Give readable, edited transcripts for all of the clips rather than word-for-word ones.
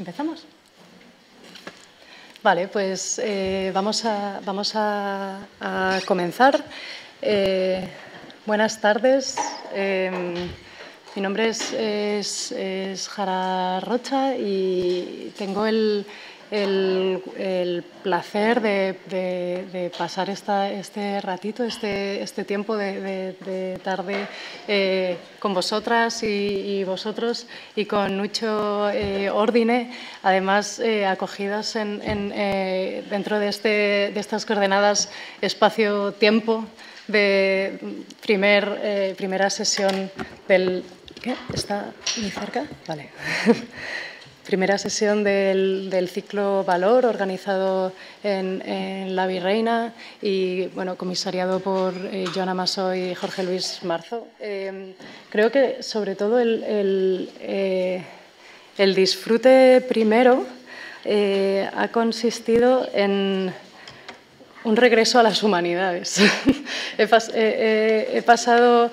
¿Empezamos? Vale, pues vamos a comenzar. Buenas tardes. Mi nombre es Jara Rocha y tengo el placer de pasar este ratito, este tiempo de tarde con vosotras y vosotros y con Nucho Ordine, además acogidas dentro de estas coordenadas espacio-tiempo de primera sesión del... ¿Qué? ¿Está muy cerca? Vale. Primera sesión del ciclo Valor, organizado en La Virreina y comisariado por Joana Massó y Jorge Luis Marzo. Creo que sobre todo el disfrute primero ha consistido en un regreso a las humanidades. He pasado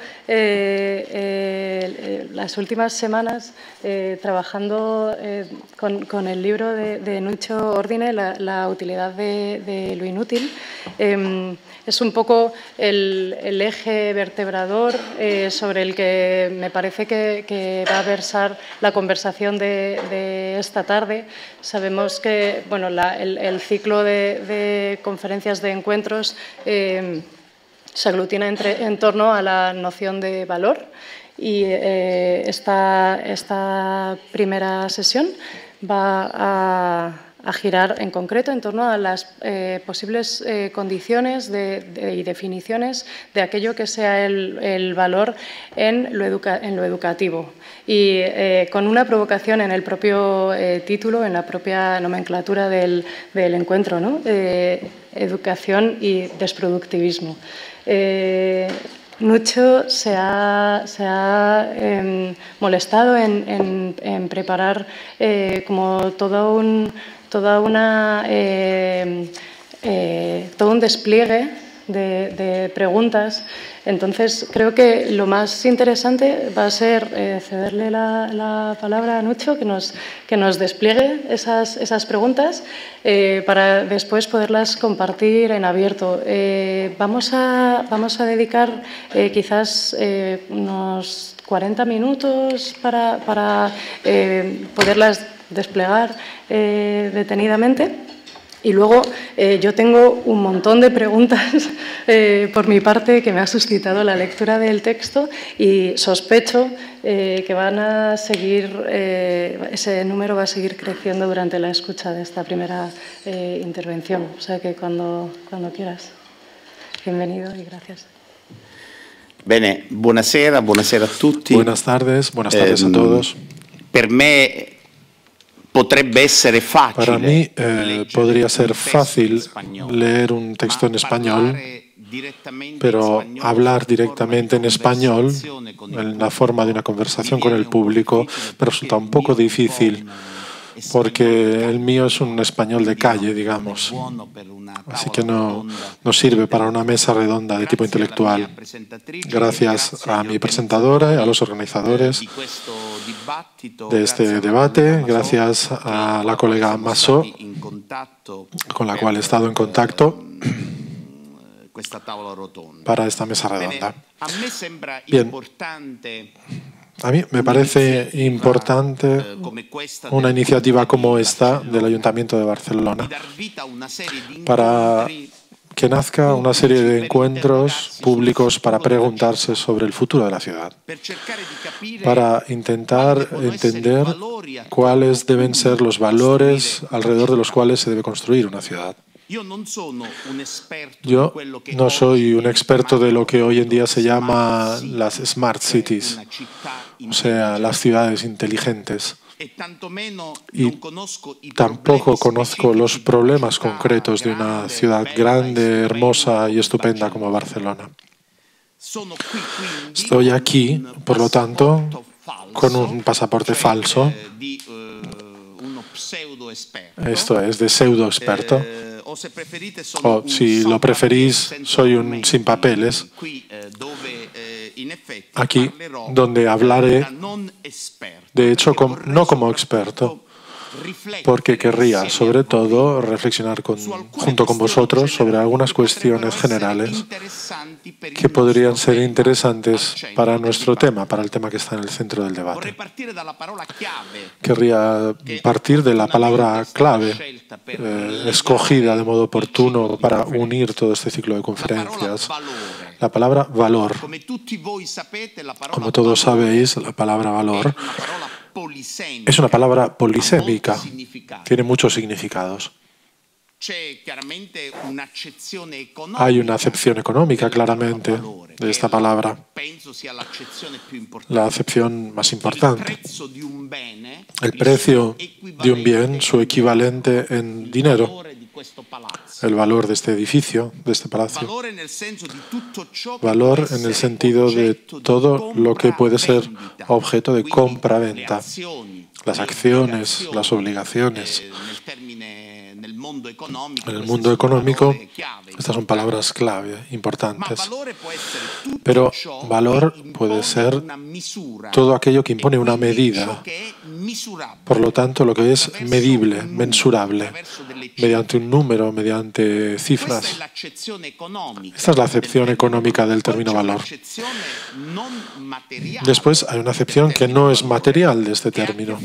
las últimas semanas trabajando con el libro de Nucho Ordine, La utilidad de lo inútil. Es un poco el eje vertebrador sobre el que me parece que va a versar la conversación de esta tarde. Sabemos que el ciclo de conferencias de encuentros se aglutina en torno a la noción de valor y esta primera sesión va a girar en concreto en torno a las posibles condiciones y definiciones de aquello que sea el valor en lo educativo. Y con una provocación en el propio título, en la propia nomenclatura del encuentro, ¿no? Educación y desproductivismo. Nucho se ha molestado en preparar como todo un despliegue de preguntas. Entonces, creo que lo más interesante va a ser cederle la palabra a Nucho, que nos despliegue esas preguntas para después poderlas compartir en abierto. Vamos a dedicar quizás unos 40 minutos para poderlas desplegar detenidamente. Y luego yo tengo un montón de preguntas por mi parte que me ha suscitado la lectura del texto y sospecho que van a seguir, ese número va a seguir creciendo durante la escucha de esta primera intervención. O sea que cuando quieras. Bienvenido y gracias. Bene, buonasera a tutti. Buenas tardes a todos. Per me potrebbe essere facile. Para mí podría ser fácil leer un texto en español, pero hablar directamente en español, en la forma de una conversación con el público, me resulta un poco difícil, porque el mío es un español de calle, digamos. Así que no sirve para una mesa redonda de tipo intelectual. Gracias a mi presentadora y a los organizadores de este debate, gracias a la colega Massó, con la cual he estado en contacto para esta mesa redonda. Bien. A mí me parece importante una iniciativa como esta del Ayuntamiento de Barcelona para que nazca una serie de encuentros públicos para preguntarse sobre el futuro de la ciudad, para intentar entender cuáles deben ser los valores alrededor de los cuales se debe construir una ciudad. Yo no soy un experto de lo que hoy en día se llama las smart cities, o sea, las ciudades inteligentes. Y tampoco conozco los problemas concretos de una ciudad grande, hermosa y estupenda como Barcelona. Estoy aquí, por lo tanto, con un pasaporte falso. Esto es, de pseudo experto. O, si lo preferís, soy un sin papeles. Aquí, donde hablaré, de hecho, no como experto, porque querría, sobre todo, reflexionar junto con vosotros sobre algunas cuestiones generales que podrían ser interesantes para nuestro tema, para el tema que está en el centro del debate. Querría partir de la palabra clave, escogida de modo oportuno para unir todo este ciclo de conferencias, la palabra valor. Como todos sabéis, la palabra valor es una palabra polisémica, tiene muchos significados. Hay una acepción económica, claramente, de esta palabra, la acepción más importante. El precio de un bien, su equivalente en dinero, el valor de este edificio, de este palacio. Valor en el sentido de todo lo que puede ser objeto de compra-venta, las acciones, las obligaciones. En el mundo económico, estas son palabras clave, importantes. Pero valor puede ser todo aquello que impone una medida. Por lo tanto, lo que es medible, mensurable, mediante un número, mediante cifras. Esta es la acepción económica del término valor. Después hay una acepción que no es material de este término,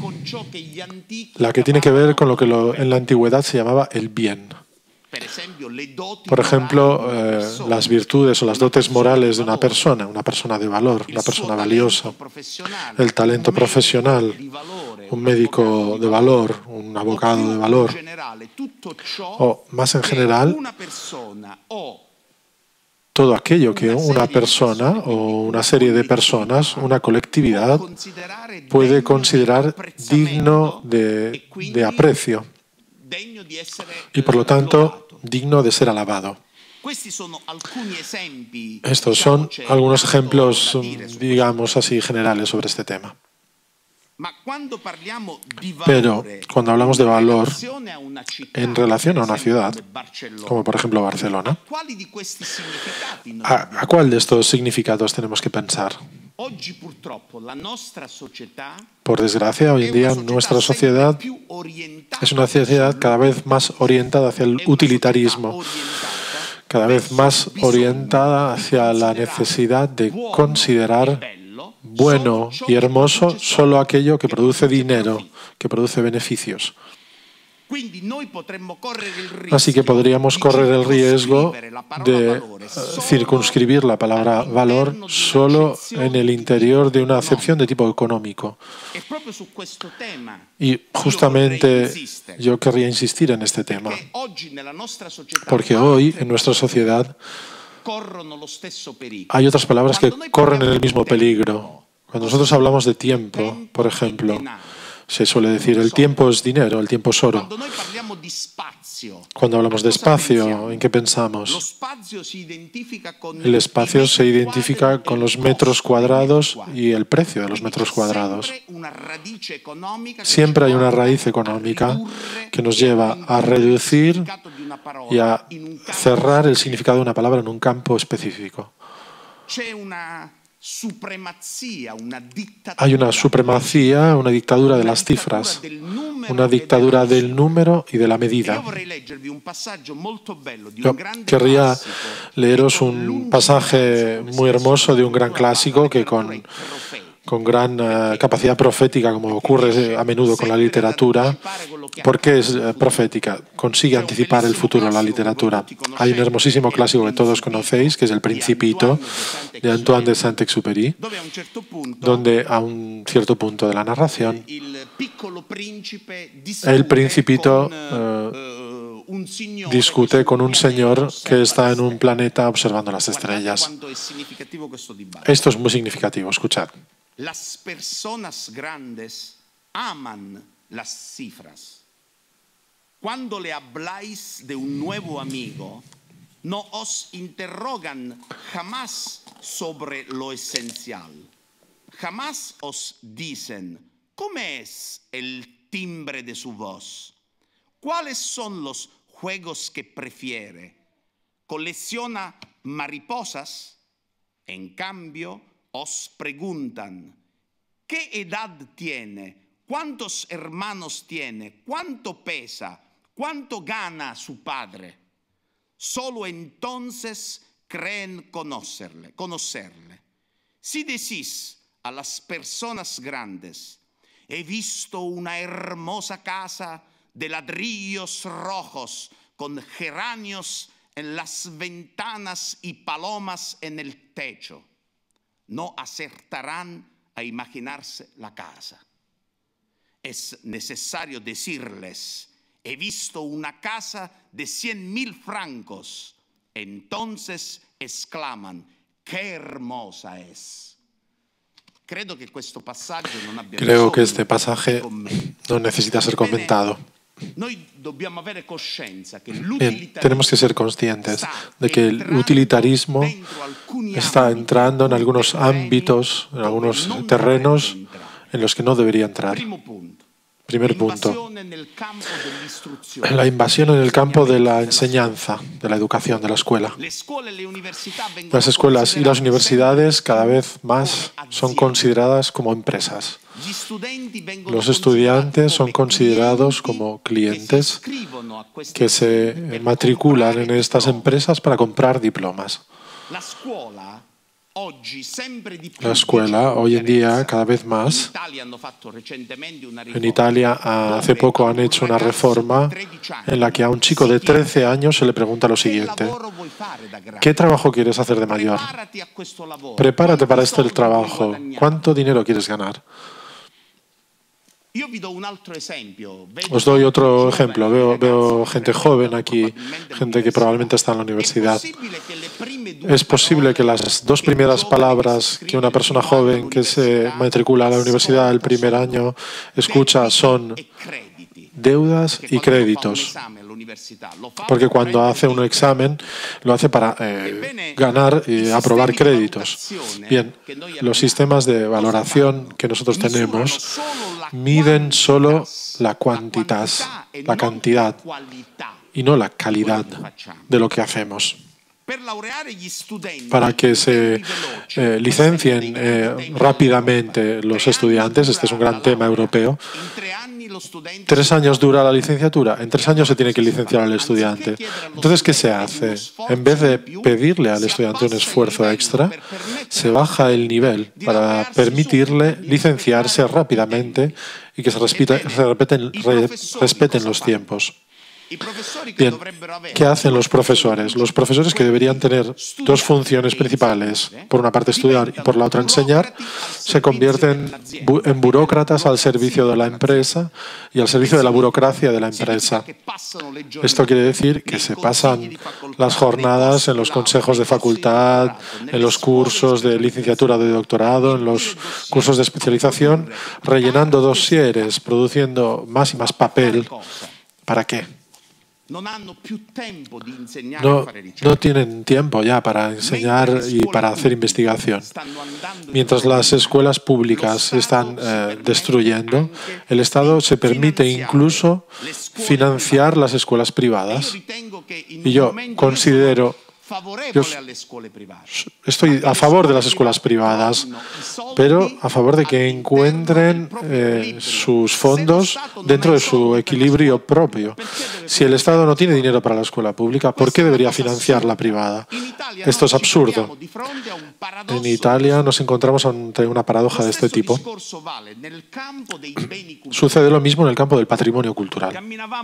la que tiene que ver con lo que en la antigüedad se llamaba el bien. Por ejemplo, las virtudes o las dotes morales de una persona de valor, una persona valiosa, el talento profesional, un médico de valor, un abogado de valor, o más en general, todo aquello que una persona o una serie de personas, una colectividad, puede considerar digno de aprecio y, por lo tanto, digno de ser alabado. Estos son algunos ejemplos, digamos así, generales sobre este tema. Pero cuando hablamos de valor en relación a una ciudad, como por ejemplo Barcelona, ¿a cuál de estos significados tenemos que pensar? Por desgracia, hoy en día nuestra sociedad es una sociedad cada vez más orientada hacia el utilitarismo, cada vez más orientada hacia la necesidad de considerar bueno y hermoso solo aquello que produce dinero, que produce beneficios. Así que podríamos correr el riesgo de circunscribir la palabra valor solo en el interior de una acepción de tipo económico. Y justamente yo querría insistir en este tema, porque hoy en nuestra sociedad hay otras palabras que corren en el mismo peligro. Cuando nosotros hablamos de tiempo, por ejemplo, se suele decir el tiempo es dinero, el tiempo es oro. Cuando hablamos de espacio, ¿en qué pensamos? El espacio se identifica con los metros cuadrados y el precio de los metros cuadrados. Siempre hay una raíz económica que nos lleva a reducir y a cerrar el significado de una palabra en un campo específico. Hay una supremacía, una dictadura de las cifras, una dictadura del número y de la medida. Yo querría leeros un pasaje muy hermoso de un gran clásico que con gran capacidad profética, como ocurre a menudo con la literatura. ¿Por qué es profética? Consigue anticipar el futuro en la literatura. Hay un hermosísimo clásico que todos conocéis, que es El Principito, de Antoine de Saint-Exupéry, donde a un cierto punto de la narración, el Principito discute con un señor que está en un planeta observando las estrellas. Esto es muy significativo, escuchad. Las personas grandes aman las cifras. Cuando le habláis de un nuevo amigo, no os interrogan jamás sobre lo esencial. Jamás os dicen, ¿cómo es el timbre de su voz? ¿Cuáles son los juegos que prefiere? ¿Colecciona mariposas? En cambio, os preguntan, ¿qué edad tiene? ¿Cuántos hermanos tiene? ¿Cuánto pesa? ¿Cuánto gana su padre? Solo entonces creen conocerle. Si decís a las personas grandes, he visto una hermosa casa de ladrillos rojos con geranios en las ventanas y palomas en el techo, no acertarán a imaginarse la casa. Es necesario decirles, he visto una casa de 100.000 francos. Entonces exclaman, qué hermosa es. Creo que este pasaje no necesita ser comentado. Bien, tenemos que ser conscientes de que el utilitarismo está entrando en algunos ámbitos, en algunos terrenos en los que no debería entrar. Primer punto, la invasión en el campo de la enseñanza, de la educación, de la escuela. Las escuelas y las universidades cada vez más son consideradas como empresas. Los estudiantes son considerados como clientes que se matriculan en estas empresas para comprar diplomas. La escuela, hoy en día, cada vez más. En Italia, hace poco han hecho una reforma en la que a un chico de 13 años se le pregunta lo siguiente: ¿qué trabajo quieres hacer de mayor? Prepárate para este trabajo. ¿Cuánto dinero quieres ganar? Os doy otro ejemplo. Veo gente joven aquí, gente que probablemente está en la universidad. Es posible que las dos primeras palabras que una persona joven que se matricula a la universidad el primer año escucha son deudas y créditos. Porque cuando hace un examen lo hace para ganar y aprobar créditos. Bien, los sistemas de valoración que nosotros tenemos miden solo la cantidad y no la calidad de lo que hacemos. Para que se licencien rápidamente los estudiantes, este es un gran tema europeo. 3 años dura la licenciatura, en 3 años se tiene que licenciar al estudiante. Entonces, ¿qué se hace? En vez de pedirle al estudiante un esfuerzo extra, se baja el nivel para permitirle licenciarse rápidamente y que se respeten los tiempos. Bien, ¿qué hacen los profesores? Los profesores, que deberían tener dos funciones principales, por una parte estudiar y por la otra enseñar, se convierten en burócratas al servicio de la empresa y al servicio de la burocracia de la empresa. Esto quiere decir que se pasan las jornadas en los consejos de facultad, en los cursos de licenciatura, de doctorado, en los cursos de especialización, rellenando dosieres, produciendo más y más papel. ¿Para qué? No tienen tiempo ya para enseñar y para hacer investigación. Mientras las escuelas públicas se están destruyendo, el Estado se permite incluso financiar las escuelas privadas. Y yo considero... Estoy a favor de las escuelas privadas, pero a favor de que encuentren sus fondos dentro de su equilibrio propio. Si el Estado no tiene dinero para la escuela pública, ¿por qué debería financiar la privada? Esto es absurdo. En Italia nos encontramos ante una paradoja de este tipo. Sucede lo mismo en el campo del patrimonio cultural.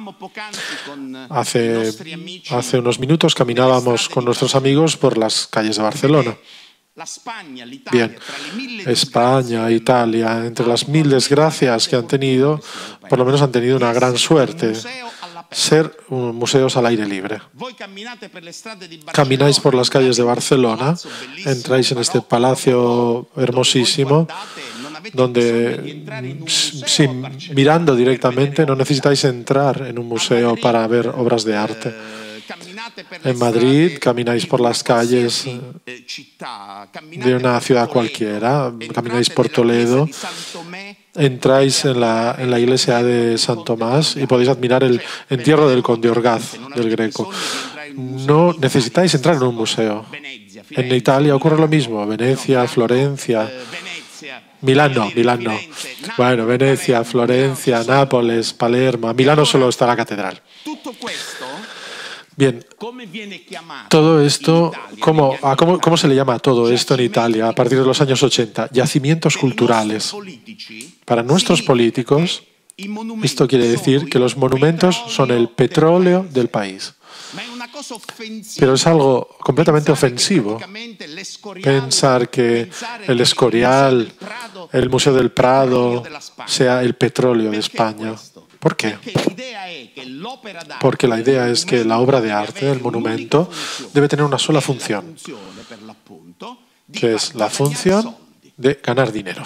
Hace unos minutos caminábamos con nuestros amigos por las calles de Barcelona. Bien, España, Italia, entre las 1000 desgracias que han tenido, por lo menos han tenido una gran suerte: ser museos al aire libre. Camináis por las calles de Barcelona, entráis en este palacio hermosísimo, donde mirando directamente no necesitáis entrar en un museo para ver obras de arte. En Madrid camináis por las calles de una ciudad cualquiera, camináis por Toledo, entráis en la iglesia de San Tomás y podéis admirar el entierro del conde Orgaz, del Greco. No necesitáis entrar en un museo. En Italia ocurre lo mismo. Venecia, Florencia, Milán no. Bueno, Venecia, Florencia, Nápoles, Palermo. A Milano solo está la catedral. Bien, todo esto, ¿cómo se le llama a todo esto en Italia a partir de los años 80? Yacimientos culturales. Para nuestros políticos, esto quiere decir que los monumentos son el petróleo del país. Pero es algo completamente ofensivo pensar que el Escorial, el Museo del Prado, sea el petróleo de España. ¿Por qué? Porque la idea es que la obra de arte, el monumento, debe tener una sola función, que es la función de ganar dinero.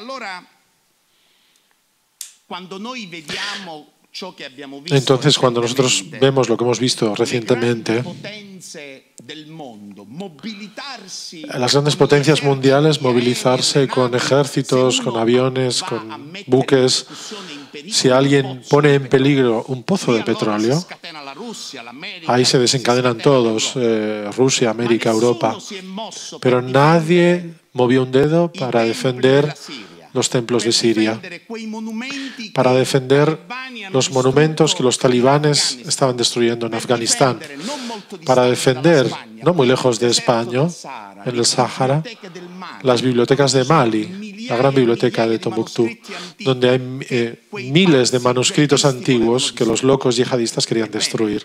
Entonces, cuando nosotros vemos lo que hemos visto recientemente, las grandes potencias mundiales movilizarse con ejércitos, con aviones, con buques, si alguien pone en peligro un pozo de petróleo, ahí se desencadenan todos, Rusia, América, Europa, pero nadie movió un dedo para defender los templos de Siria, para defender los monumentos que los talibanes estaban destruyendo en Afganistán, para defender, no muy lejos de España, en el Sáhara, las bibliotecas de Mali, la gran biblioteca de Tombuctú, donde hay miles de manuscritos antiguos que los locos yihadistas querían destruir.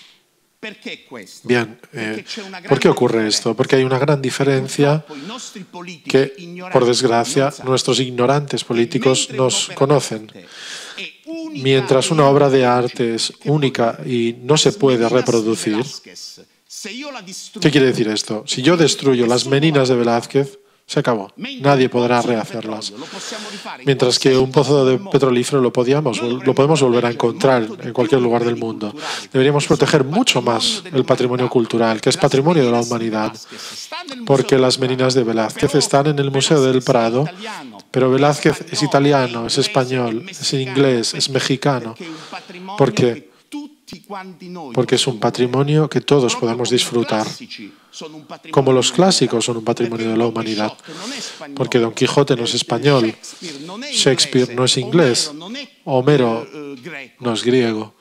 Bien, ¿por qué ocurre esto? Porque hay una gran diferencia que, por desgracia, nuestros ignorantes políticos nos conocen. Mientras una obra de arte es única y no se puede reproducir, ¿qué quiere decir esto? Si yo destruyo las Meninas de Velázquez, se acabó. Nadie podrá rehacerlas. Mientras que un pozo de petrolífero lo podemos volver a encontrar en cualquier lugar del mundo. Deberíamos proteger mucho más el patrimonio cultural, que es patrimonio de la humanidad, porque las Meninas de Velázquez están en el Museo del Prado, pero Velázquez es italiano, es español, es inglés, es mexicano, porque es un patrimonio que todos podemos disfrutar. Como los clásicos son un patrimonio de la humanidad, porque Don Quijote no es español, Shakespeare no es inglés, Homero no es griego.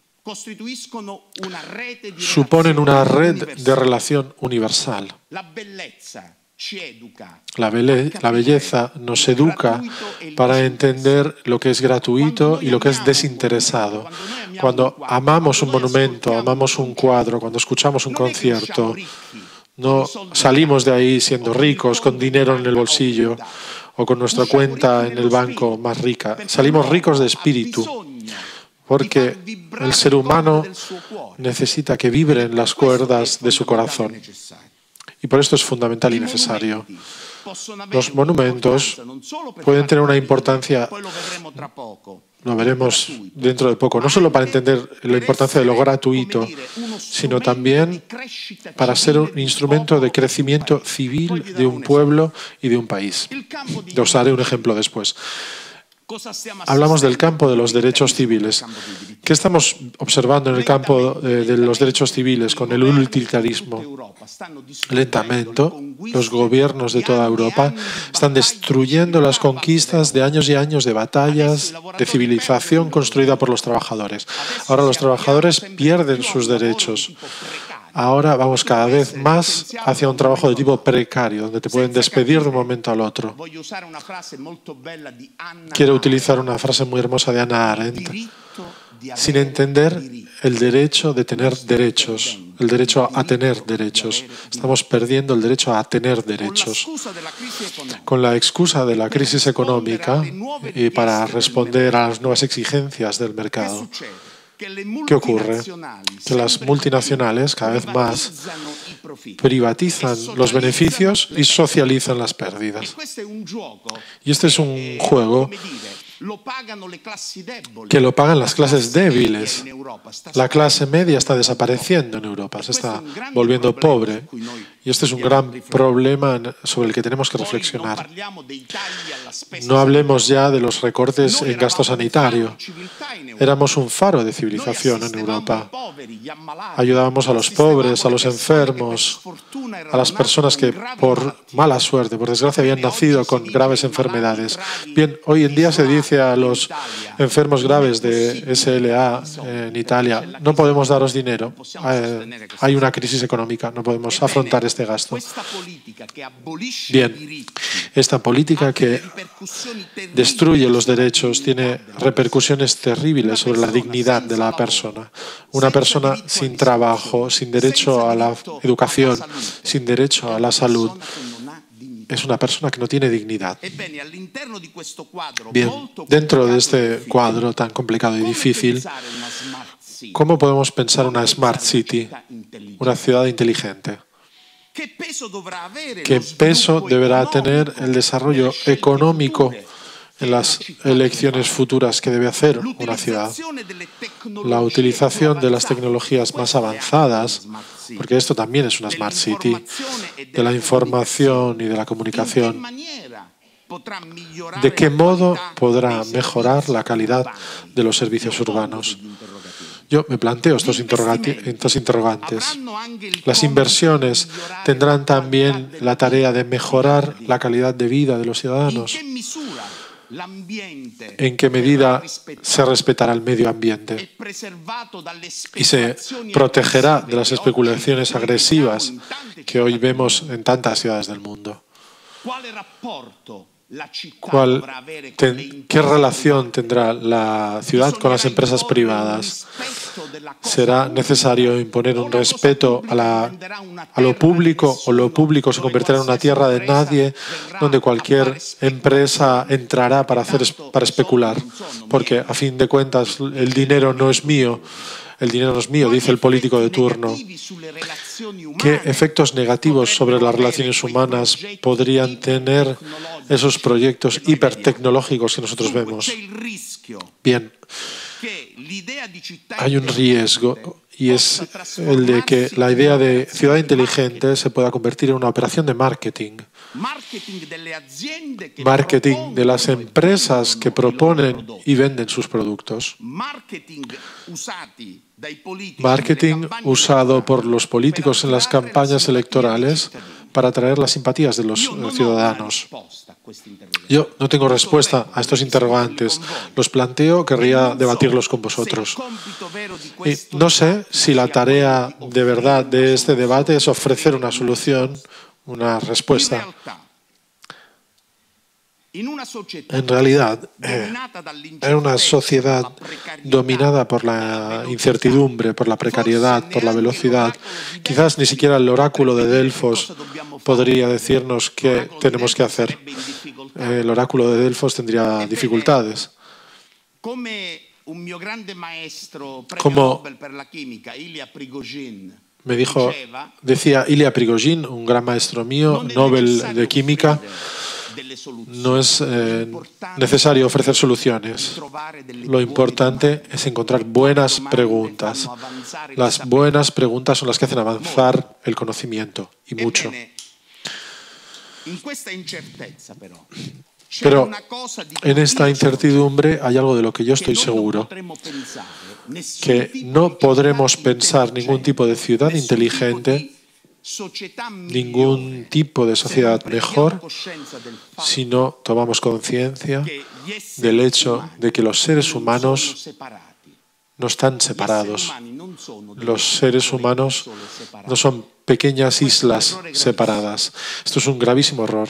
Suponen una red de relación universal. La belleza nos educa para entender lo que es gratuito y lo que es desinteresado. Cuando amamos un monumento, amamos un cuadro, cuando escuchamos un concierto, no salimos de ahí siendo ricos, con dinero en el bolsillo o con nuestra cuenta en el banco más rica. Salimos ricos de espíritu, porque el ser humano necesita que vibren las cuerdas de su corazón. Y por esto es fundamental y necesario. Los monumentos pueden tener una importancia, lo veremos dentro de poco, no solo para entender la importancia de lo gratuito, sino también para ser un instrumento de crecimiento civil de un pueblo y de un país. Os haré un ejemplo después. Hablamos del campo de los derechos civiles. ¿Qué estamos observando en el campo de los derechos civiles con el utilitarismo? Lentamente, los gobiernos de toda Europa están destruyendo las conquistas de años y años de batallas, de civilización construida por los trabajadores. Ahora los trabajadores pierden sus derechos. Ahora vamos cada vez más hacia un trabajo de tipo precario, donde te pueden despedir de un momento al otro. Quiero utilizar una frase muy hermosa de Hannah Arendt, sin entender el derecho de tener derechos, el derecho a tener derechos. Estamos perdiendo el derecho a tener derechos. Con la excusa de la crisis económica y para responder a las nuevas exigencias del mercado, ¿qué ocurre? Que las multinacionales cada vez más privatizan los beneficios y socializan las pérdidas. Y este es un juego que lo pagan las clases débiles. La clase media está desapareciendo en Europa, se está volviendo pobre. Y este es un gran problema sobre el que tenemos que reflexionar. No hablemos ya de los recortes en gasto sanitario. Éramos un faro de civilización en Europa. Ayudábamos a los pobres, a los enfermos, a las personas que por mala suerte, por desgracia, habían nacido con graves enfermedades. Bien, hoy en día se dice a los enfermos graves de SLA en Italia: no podemos daros dinero, hay una crisis económica, no podemos afrontar este gasto. Bien, esta política que destruye los derechos tiene repercusiones terribles sobre la dignidad de la persona. Una persona sin trabajo, sin derecho a la educación, sin derecho a la salud, es una persona que no tiene dignidad. Bien, dentro de este cuadro tan complicado y difícil, ¿cómo podemos pensar una Smart City, una ciudad inteligente? ¿Qué peso deberá tener el desarrollo económico en las elecciones futuras que debe hacer una ciudad? La utilización de las tecnologías más avanzadas, porque esto también es una Smart City, de la información y de la comunicación. ¿De qué modo podrá mejorar la calidad de los servicios urbanos? Yo me planteo estos interrogantes. ¿Las inversiones tendrán también la tarea de mejorar la calidad de vida de los ciudadanos? ¿En qué medida se respetará el medio ambiente y se protegerá de las especulaciones agresivas que hoy vemos en tantas ciudades del mundo? ¿Qué relación tendrá la ciudad con las empresas privadas? ¿Será necesario imponer un respeto a lo público, o lo público se convertirá en una tierra de nadie donde cualquier empresa entrará para especular? Porque a fin de cuentas el dinero no es mío. El dinero no es mío, dice el político de turno. ¿Qué efectos negativos sobre las relaciones humanas podrían tener esos proyectos hipertecnológicos que nosotros vemos? Bien, hay un riesgo, y es el de que la idea de ciudad inteligente se pueda convertir en una operación de marketing. Marketing de las empresas que proponen y venden sus productos. Marketing usado por los políticos en las campañas electorales para atraer las simpatías de los ciudadanos. Yo no tengo respuesta a estos interrogantes. Los planteo, querría debatirlos con vosotros. Y no sé si la tarea de verdad de este debate es ofrecer una solución, una respuesta. En realidad, en una sociedad dominada por la incertidumbre, por la precariedad, por la velocidad, quizás ni siquiera el oráculo de Delfos podría decirnos qué tenemos que hacer. El oráculo de Delfos tendría dificultades. Como decía Ilya Prigozhin, un gran maestro mío, Nobel de Química, no es necesario ofrecer soluciones. Lo importante es encontrar buenas preguntas. Las buenas preguntas son las que hacen avanzar el conocimiento, y mucho. Pero en esta incertidumbre hay algo de lo que yo estoy seguro, que no podremos pensar ningún tipo de ciudad inteligente, ningún tipo de sociedad mejor, si no tomamos conciencia del hecho de que los seres humanos no están separados. Los seres humanos no son pequeñas islas separadas. Esto es un gravísimo error.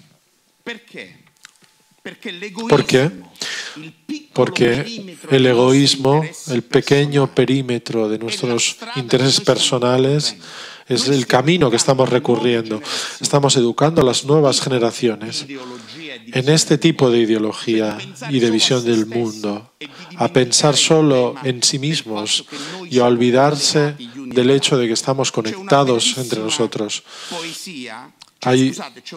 ¿Por qué? Porque el egoísmo, el pequeño perímetro de nuestros intereses personales, es el camino que estamos recurriendo. Estamos educando a las nuevas generaciones en este tipo de ideología y de visión del mundo, a pensar solo en sí mismos y a olvidarse del hecho de que estamos conectados entre nosotros. Hay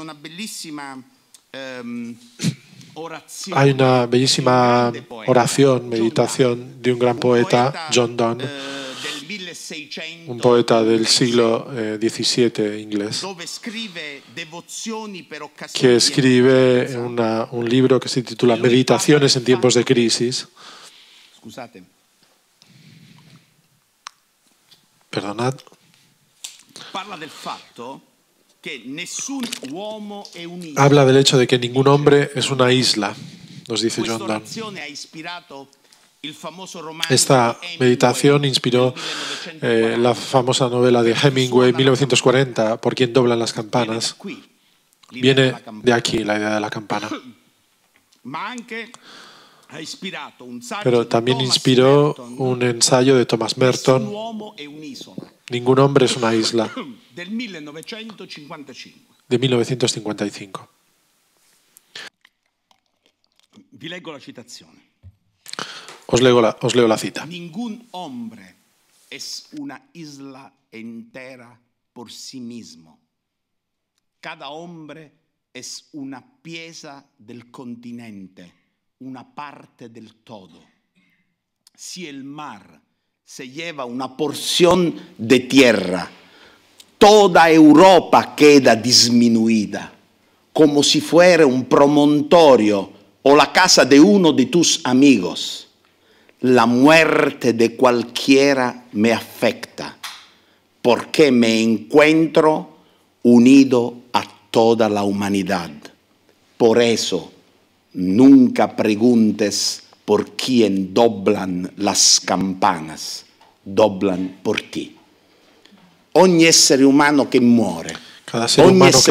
una bellísima oración, meditación de un gran poeta, John Donne, un poeta del siglo XVII inglés, que escribe un libro que se titula Meditaciones en tiempos de crisis. Perdonad. Habla del hecho de que ningún hombre es una isla, nos dice John Donne. Esta meditación inspiró la famosa novela de Hemingway, 1940, Por quien doblan las campanas. Viene de aquí la idea de la campana. Pero también inspiró un ensayo de Thomas Merton, Ningún hombre es una isla, de 1955. Os leo la cita. Ningún hombre es una isla entera por sí mismo. Cada hombre es una pieza del continente, una parte del todo. Si el mar se lleva una porción de tierra, toda Europa queda disminuida, como si fuera un promontorio o la casa de uno de tus amigos. La muerte de cualquiera me afecta, porque me encuentro unido a toda la humanidad. Por eso, nunca preguntes por quién doblan las campanas, doblan por ti. Ogni essere umano che muore, cada ser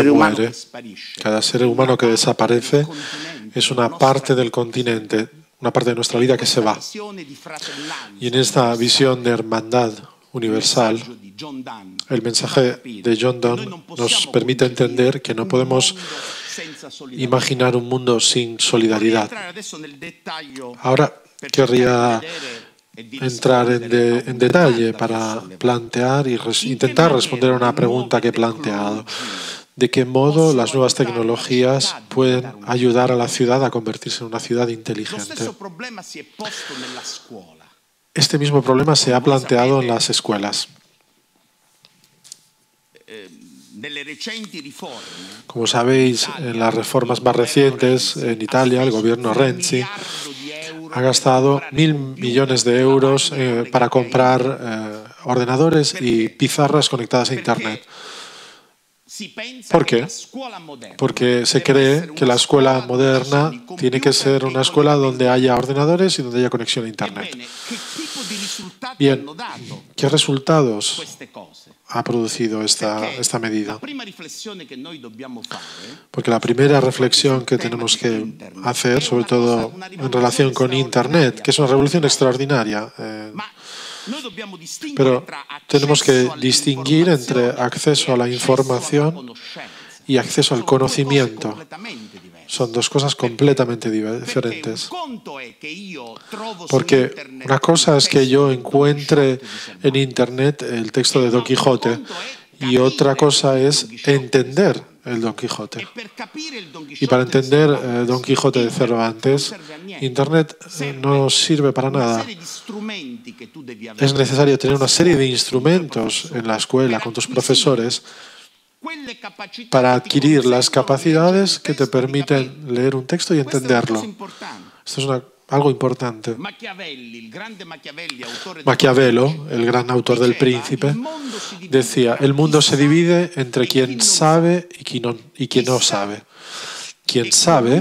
humano que desaparece es una parte del continente, una parte de nuestra vida que se va. Y en esta visión de hermandad universal, el mensaje de John Donne nos permite entender que no podemos imaginar un mundo sin solidaridad. Ahora querría entrar en detalle para plantear y intentar responder a una pregunta que he planteado. ¿De qué modo las nuevas tecnologías pueden ayudar a la ciudad a convertirse en una ciudad inteligente? Este mismo problema se ha planteado en las escuelas. Como sabéis, en las reformas más recientes en Italia, el gobierno Renzi ha gastado 1.000 millones de euros para comprar ordenadores y pizarras conectadas a Internet. ¿Por qué? Porque se cree que la escuela moderna tiene que ser una escuela donde haya ordenadores y donde haya conexión a Internet. Bien, ¿qué resultados ha producido esta medida? Porque la primera reflexión que tenemos que hacer, sobre todo en relación con Internet, que es una revolución extraordinaria, pero tenemos que distinguir entre acceso a la información y acceso al conocimiento. Son dos cosas completamente diferentes. Porque una cosa es que yo encuentre en Internet el texto de Don Quijote y otra cosa es entender el Don Quijote. Y para entender Don Quijote de Cervantes, Internet no sirve para nada. Es necesario tener una serie de instrumentos en la escuela con tus profesores para adquirir las capacidades que te permiten leer un texto y entenderlo. Esto es algo importante. Maquiavelo, el gran autor del Príncipe, decía: el mundo se divide entre quien sabe y quien no sabe. Quien sabe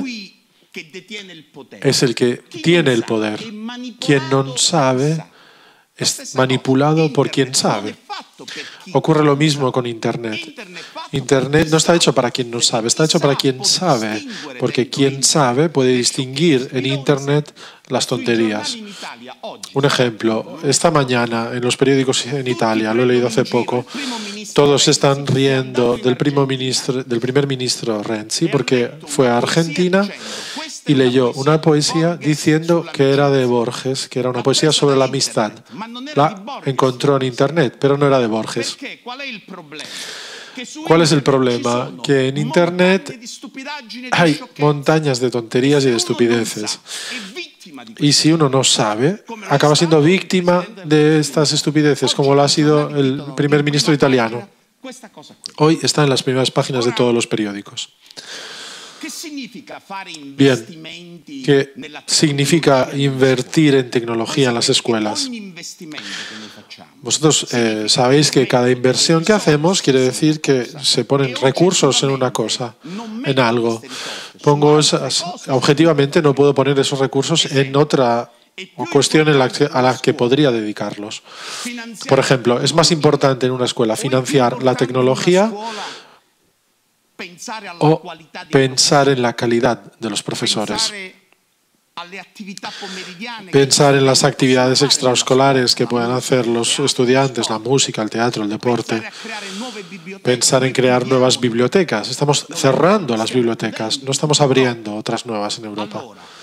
es el que tiene el poder. Quien no sabe es manipulado por quien sabe. Ocurre lo mismo con Internet. Internet no está hecho para quien no sabe, está hecho para quien sabe, porque quien sabe puede distinguir en Internet las tonterías. Un ejemplo, esta mañana en los periódicos en Italia, lo he leído hace poco, todos están riendo del primer ministro Renzi porque fue a Argentina y leyó una poesía diciendo que era de Borges, que era una poesía sobre la amistad. La encontró en Internet, pero no era de Borges. ¿Cuál es el problema? Que en Internet hay montañas de tonterías y de estupideces. Y si uno no sabe, acaba siendo víctima de estas estupideces, como lo ha sido el primer ministro italiano. Hoy está en las primeras páginas de todos los periódicos. Bien, ¿qué significa invertir en tecnología en las escuelas? Vosotros sabéis que cada inversión que hacemos quiere decir que se ponen recursos en una cosa, en algo. Objetivamente no puedo poner esos recursos en otra cuestión a la que podría dedicarlos. Por ejemplo, es más importante en una escuela financiar la tecnología o pensar en la calidad de los profesores. Pensar en las actividades extraescolares que puedan hacer los estudiantes, la música, el teatro, el deporte. Pensar en crear nuevas bibliotecas. Estamos cerrando las bibliotecas, no estamos abriendo otras nuevas en Europa.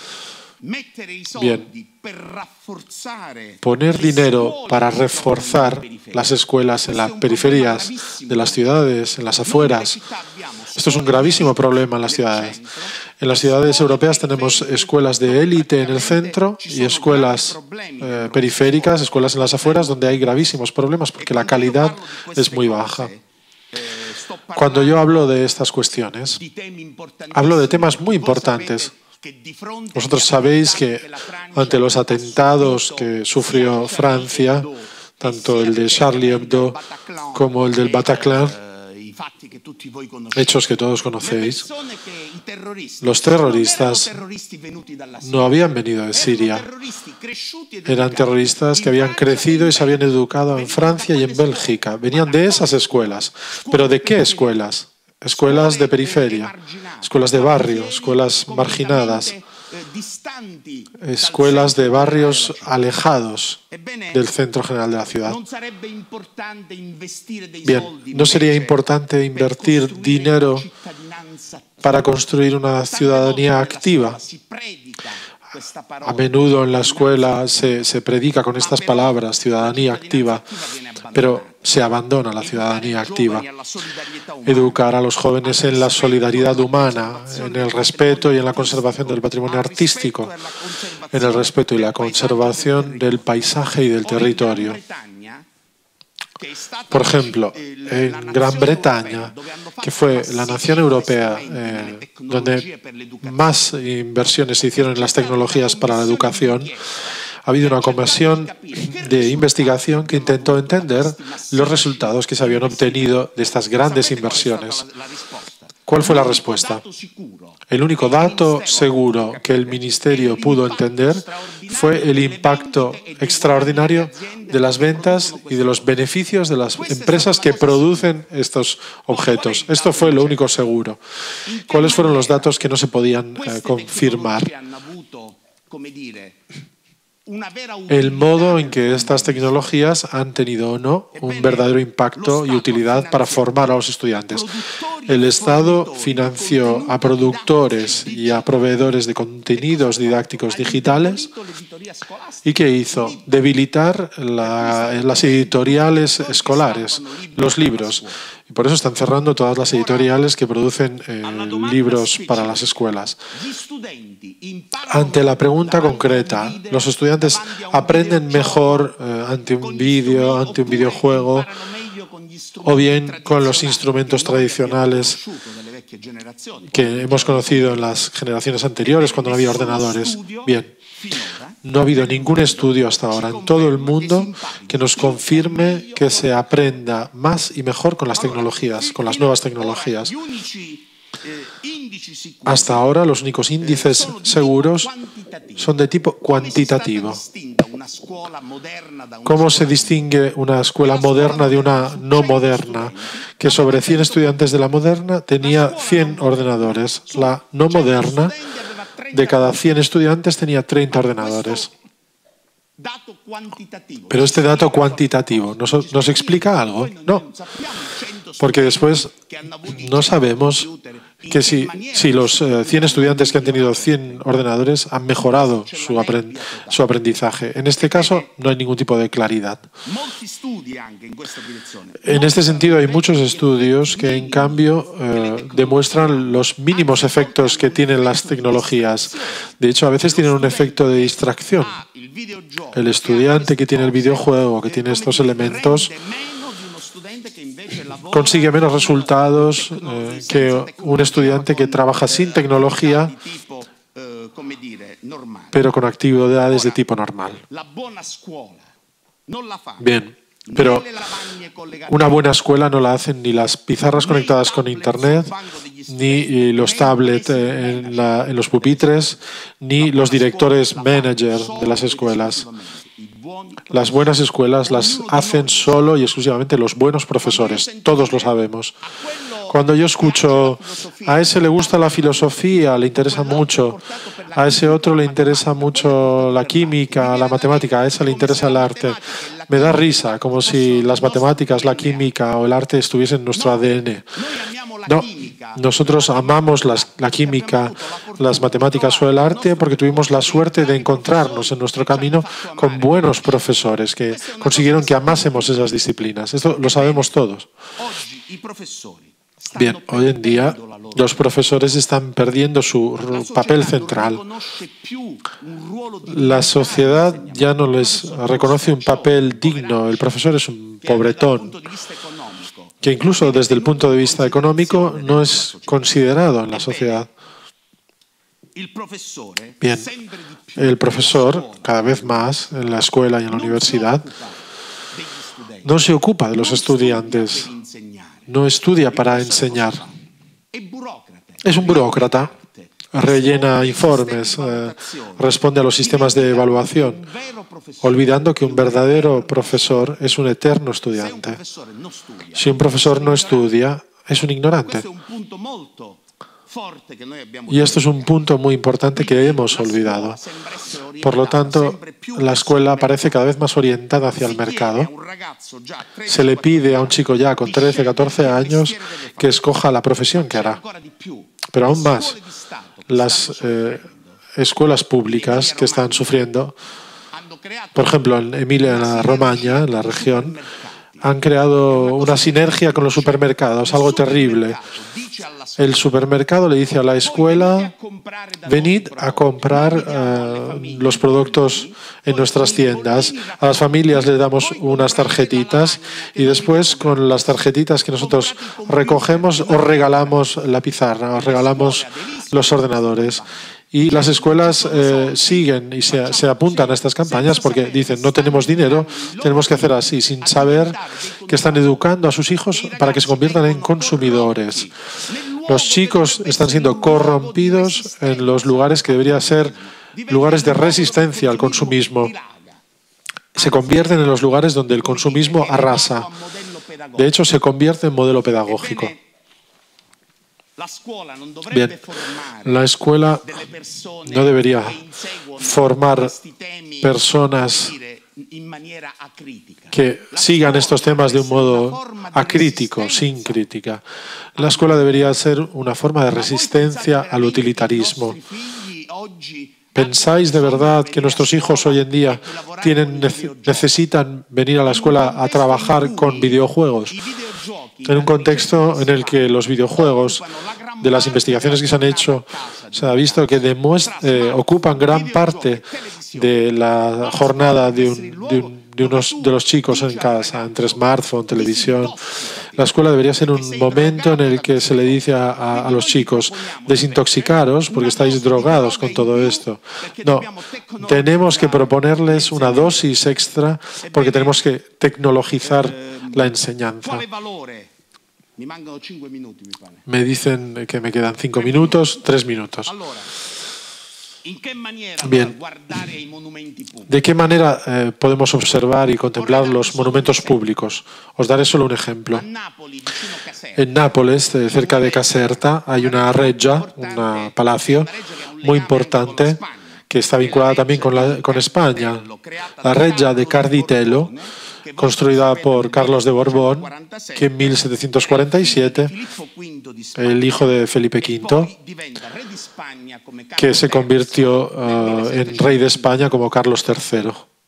Bien, poner dinero para reforzar las escuelas en las periferias de las ciudades, en las afueras. Esto es un gravísimo problema en las ciudades. En las ciudades europeas tenemos escuelas de élite en el centro y escuelas periféricas, escuelas en las afueras, donde hay gravísimos problemas porque la calidad es muy baja. Cuando yo hablo de estas cuestiones, hablo de temas muy importantes. Vosotros sabéis que ante los atentados que sufrió Francia, tanto el de Charlie Hebdo como el del Bataclan, hechos que todos conocéis, los terroristas no habían venido de Siria. Eran terroristas que habían crecido y se habían educado en Francia y en Bélgica. Venían de esas escuelas. ¿Pero de qué escuelas? Escuelas de periferia, escuelas de barrio, escuelas marginadas, escuelas de barrios alejados del centro general de la ciudad. Bien, ¿no sería importante invertir dinero para construir una ciudadanía activa? A menudo en la escuela se predica con estas palabras, ciudadanía activa, pero se abandona la ciudadanía activa. Educar a los jóvenes en la solidaridad humana, en el respeto y en la conservación del patrimonio artístico, en el respeto y la conservación del paisaje y del territorio. Por ejemplo, en Gran Bretaña, que fue la nación europea donde más inversiones se hicieron en las tecnologías para la educación, ha habido una comisión de investigación que intentó entender los resultados que se habían obtenido de estas grandes inversiones. ¿Cuál fue la respuesta? El único dato seguro que el Ministerio pudo entender fue el impacto extraordinario de las ventas y de los beneficios de las empresas que producen estos objetos. Esto fue lo único seguro. ¿Cuáles fueron los datos que no se podían confirmar? El modo en que estas tecnologías han tenido o no un verdadero impacto y utilidad para formar a los estudiantes. El Estado financió a productores y a proveedores de contenidos didácticos digitales. ¿Y qué hizo? Debilitar las editoriales escolares, los libros. Y por eso están cerrando todas las editoriales que producen libros para las escuelas. Ante la pregunta concreta, ¿los estudiantes aprenden mejor ante un vídeo, ante un videojuego, o bien con los instrumentos tradicionales que hemos conocido en las generaciones anteriores cuando no había ordenadores? Bien, no ha habido ningún estudio hasta ahora en todo el mundo que nos confirme que se aprenda más y mejor con las tecnologías, con las nuevas tecnologías. Hasta ahora los únicos índices seguros son de tipo cuantitativo. ¿Cómo se distingue una escuela moderna de una no moderna? Que sobre 100 estudiantes de la moderna tenía 100 ordenadores. La no moderna, de cada 100 estudiantes tenía 30 ordenadores. Pero este dato cuantitativo, ¿nos explica algo? No, porque después no sabemos que si los 100 estudiantes que han tenido 100 ordenadores han mejorado su aprendizaje. En este caso no hay ningún tipo de claridad. En este sentido hay muchos estudios que en cambio demuestran los mínimos efectos que tienen las tecnologías. De hecho, a veces tienen un efecto de distracción. El estudiante que tiene el videojuego, que tiene estos elementos, consigue menos resultados que un estudiante que trabaja sin tecnología, pero con actividades de tipo normal. Bien, pero una buena escuela no la hacen ni las pizarras conectadas con Internet, ni los tablets en los pupitres, ni los directores manager de las escuelas. Las buenas escuelas las hacen solo y exclusivamente los buenos profesores. Todos lo sabemos. Cuando yo escucho, a ese le gusta la filosofía, le interesa mucho, a ese otro le interesa mucho la química, la matemática, a ese le interesa el arte, me da risa, como si las matemáticas, la química o el arte estuviesen en nuestro ADN. No, nosotros amamos la química, las matemáticas o el arte porque tuvimos la suerte de encontrarnos en nuestro camino con buenos profesores que consiguieron que amásemos esas disciplinas. Esto lo sabemos todos. Bien, hoy en día los profesores están perdiendo su papel central. La sociedad ya no les reconoce un papel digno. El profesor es un pobretón que incluso desde el punto de vista económico no es considerado en la sociedad. Bien, el profesor, cada vez más en la escuela y en la universidad, no se ocupa de los estudiantes, no estudia para enseñar. Es un burócrata, rellena informes, responde a los sistemas de evaluación, olvidando que un verdadero profesor es un eterno estudiante. Si un profesor no estudia, es un ignorante. Y esto es un punto muy importante que hemos olvidado. Por lo tanto, la escuela parece cada vez más orientada hacia el mercado. Se le pide a un chico ya con 13, 14 años que escoja la profesión que hará. Pero aún más, las escuelas públicas que están sufriendo, por ejemplo, en Emilia-Romagna, en la región, han creado una sinergia con los supermercados, algo terrible. El supermercado le dice a la escuela, venid a comprar los productos en nuestras tiendas. A las familias les damos unas tarjetitas y después con las tarjetitas que nosotros recogemos os regalamos la pizarra, os regalamos los ordenadores. Y las escuelas siguen y se apuntan a estas campañas porque dicen, no tenemos dinero, tenemos que hacer así, sin saber que están educando a sus hijos para que se conviertan en consumidores. Los chicos están siendo corrompidos en los lugares que deberían ser lugares de resistencia al consumismo. Se convierten en los lugares donde el consumismo arrasa. De hecho, se convierte en modelo pedagógico. Bien, la escuela no debería formar personas que sigan estos temas de un modo acrítico, sin crítica. La escuela debería ser una forma de resistencia al utilitarismo. ¿Pensáis de verdad que nuestros hijos hoy en día necesitan venir a la escuela a trabajar con videojuegos? En un contexto en el que los videojuegos, de las investigaciones que se han hecho, se ha visto que ocupan gran parte de la jornada de los chicos en casa, entre smartphone, televisión. La escuela debería ser un momento en el que se le dice a los chicos, desintoxicaros porque estáis drogados con todo esto. No, tenemos que proponerles una dosis extra porque tenemos que tecnologizar la enseñanza. Me dicen que me quedan 5 minutos, 3 minutos. Bien, ¿de qué manera podemos observar y contemplar los monumentos públicos? Os daré solo un ejemplo. En Nápoles, cerca de Caserta, hay una reggia, un palacio muy importante que está vinculada también con España. La reggia de Carditello construida por Carlos de Borbón, que en 1747, el hijo de Felipe V, que se convirtió en rey de España como Carlos III.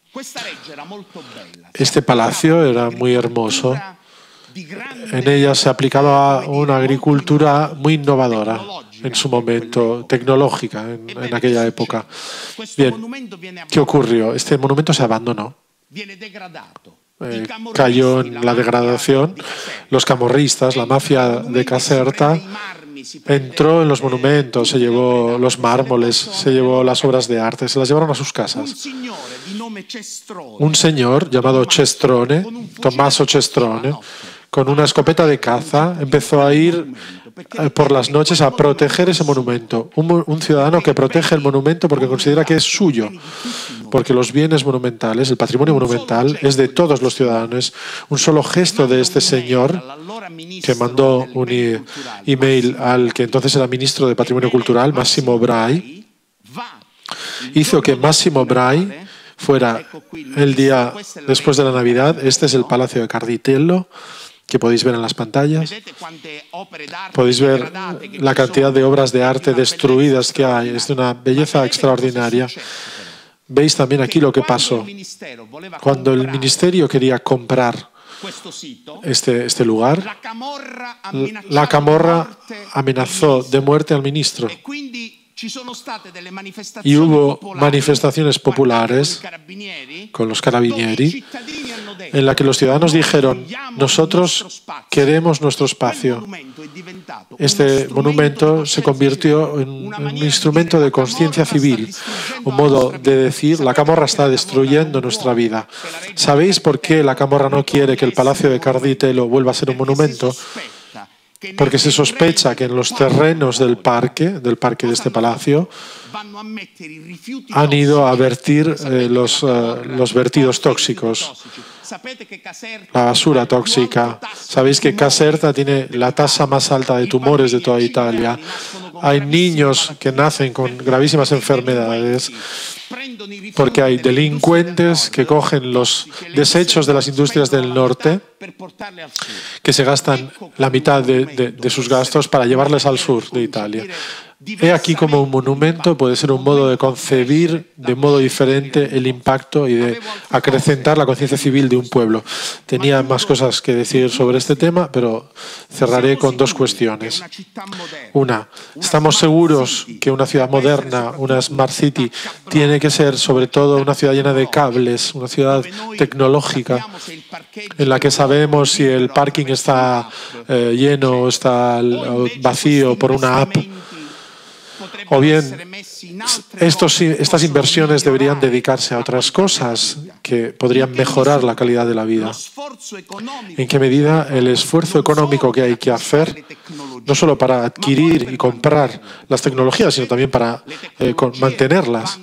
Este palacio era muy hermoso. En ella se aplicaba una agricultura muy innovadora en su momento, tecnológica en aquella época. Bien, ¿qué ocurrió? Este monumento se abandonó. Cayó en la degradación. Los camorristas, la mafia de Caserta, entró en los monumentos, se llevó los mármoles, se llevó las obras de arte, se las llevaron a sus casas. Un señor llamado Cestrone, Tommaso Cestrone, con una escopeta de caza, empezó a ir por las noches a proteger ese monumento. Un ciudadano que protege el monumento porque considera que es suyo, porque los bienes monumentales, el patrimonio monumental, es de todos los ciudadanos. Un solo gesto de este señor, que mandó un email al que entonces era ministro de Patrimonio Cultural, Massimo Brai, hizo que Massimo Brai fuera el día después de la Navidad. Este es el Palacio de Carditello, que podéis ver en las pantallas. Podéis ver la cantidad de obras de arte destruidas que hay. Es de una belleza extraordinaria. Veis también aquí lo que pasó. Cuando el ministerio quería comprar este lugar, la camorra amenazó de muerte al ministro. Y hubo manifestaciones populares con los carabinieri en la que los ciudadanos dijeron: nosotros queremos nuestro espacio. Este monumento se convirtió en un instrumento de conciencia civil, un modo de decir: la camorra está destruyendo nuestra vida. ¿Sabéis por qué la camorra no quiere que el Palacio de Carditello vuelva a ser un monumento? Porque se sospecha que en los terrenos del parque de este palacio, han ido a vertir los vertidos tóxicos, la basura tóxica. Sabéis que Caserta tiene la tasa más alta de tumores de toda Italia. Hay niños que nacen con gravísimas enfermedades porque hay delincuentes que cogen los desechos de las industrias del norte, que se gastan la mitad de sus gastos para llevarles al sur de Italia. He aquí como un monumento puede ser un modo de concebir de modo diferente el impacto y de acrecentar la conciencia civil de un pueblo. Tenía más cosas que decir sobre este tema, pero cerraré con dos cuestiones. Una, ¿estamos seguros que una ciudad moderna, una Smart City, tiene que ser sobre todo una ciudad llena de cables, una ciudad tecnológica, en la que sabemos si el parking está lleno o está vacío por una app? O bien, estas inversiones deberían dedicarse a otras cosas que podrían mejorar la calidad de la vida. ¿En qué medida el esfuerzo económico que hay que hacer, no solo para adquirir y comprar las tecnologías, sino también para mantenerlas?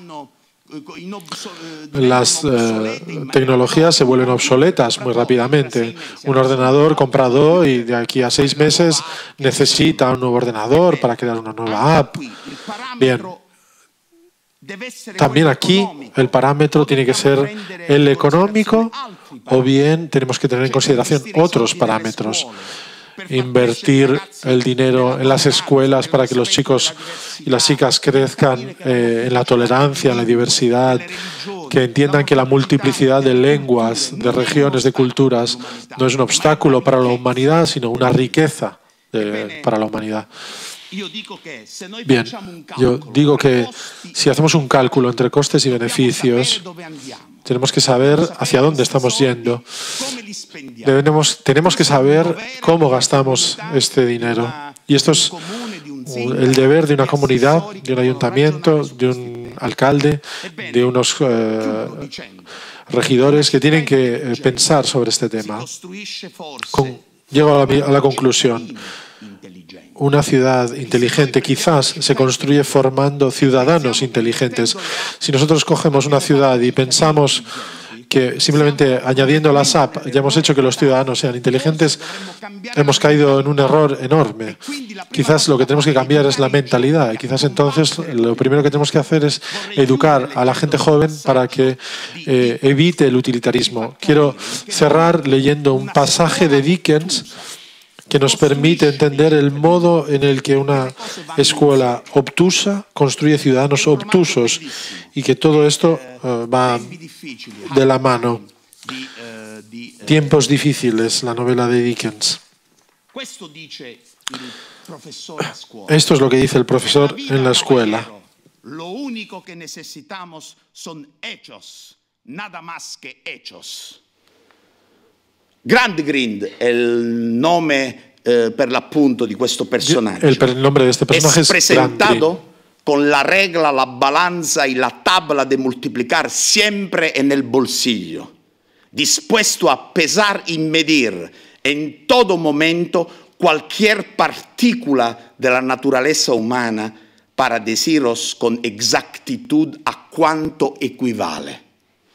Las tecnologías se vuelven obsoletas muy rápidamente. Un ordenador comprado y de aquí a 6 meses necesita un nuevo ordenador para crear una nueva app. Bien, también aquí el parámetro tiene que ser el económico, o bien tenemos que tener en consideración otros parámetros. Invertir el dinero en las escuelas para que los chicos y las chicas crezcan en la tolerancia, en la diversidad, que entiendan que la multiplicidad de lenguas, de regiones, de culturas no es un obstáculo para la humanidad, sino una riqueza para la humanidad. Bien, yo digo que si hacemos un cálculo entre costes y beneficios, tenemos que saber hacia dónde estamos yendo. Tenemos que saber cómo gastamos este dinero. Y esto es el deber de una comunidad, de un ayuntamiento, de un alcalde, de unos regidores que tienen que pensar sobre este tema. Llego a la conclusión. Una ciudad inteligente quizás se construye formando ciudadanos inteligentes. Si nosotros cogemos una ciudad y pensamos que simplemente añadiendo las apps ya hemos hecho que los ciudadanos sean inteligentes, hemos caído en un error enorme. Quizás lo que tenemos que cambiar es la mentalidad y quizás entonces lo primero que tenemos que hacer es educar a la gente joven para que evite el utilitarismo. Quiero cerrar leyendo un pasaje de Dickens que nos permite entender el modo en el que una escuela obtusa construye ciudadanos obtusos y que todo esto va de la mano. Tiempos difíciles, la novela de Dickens. Esto es lo que dice el profesor en la escuela. Lo único que necesitamos son hechos, nada más que hechos. Gradgrind è il nome per l'appunto di questo personaggio. El nombre de este personaje es presentado con la regla, la balanza y la tabla de multiplicar siempre en el bolsillo, dispuesto a pesar y medir en todo momento cualquier partícula de la naturaleza humana para deciros con exactitud a cuánto equivale.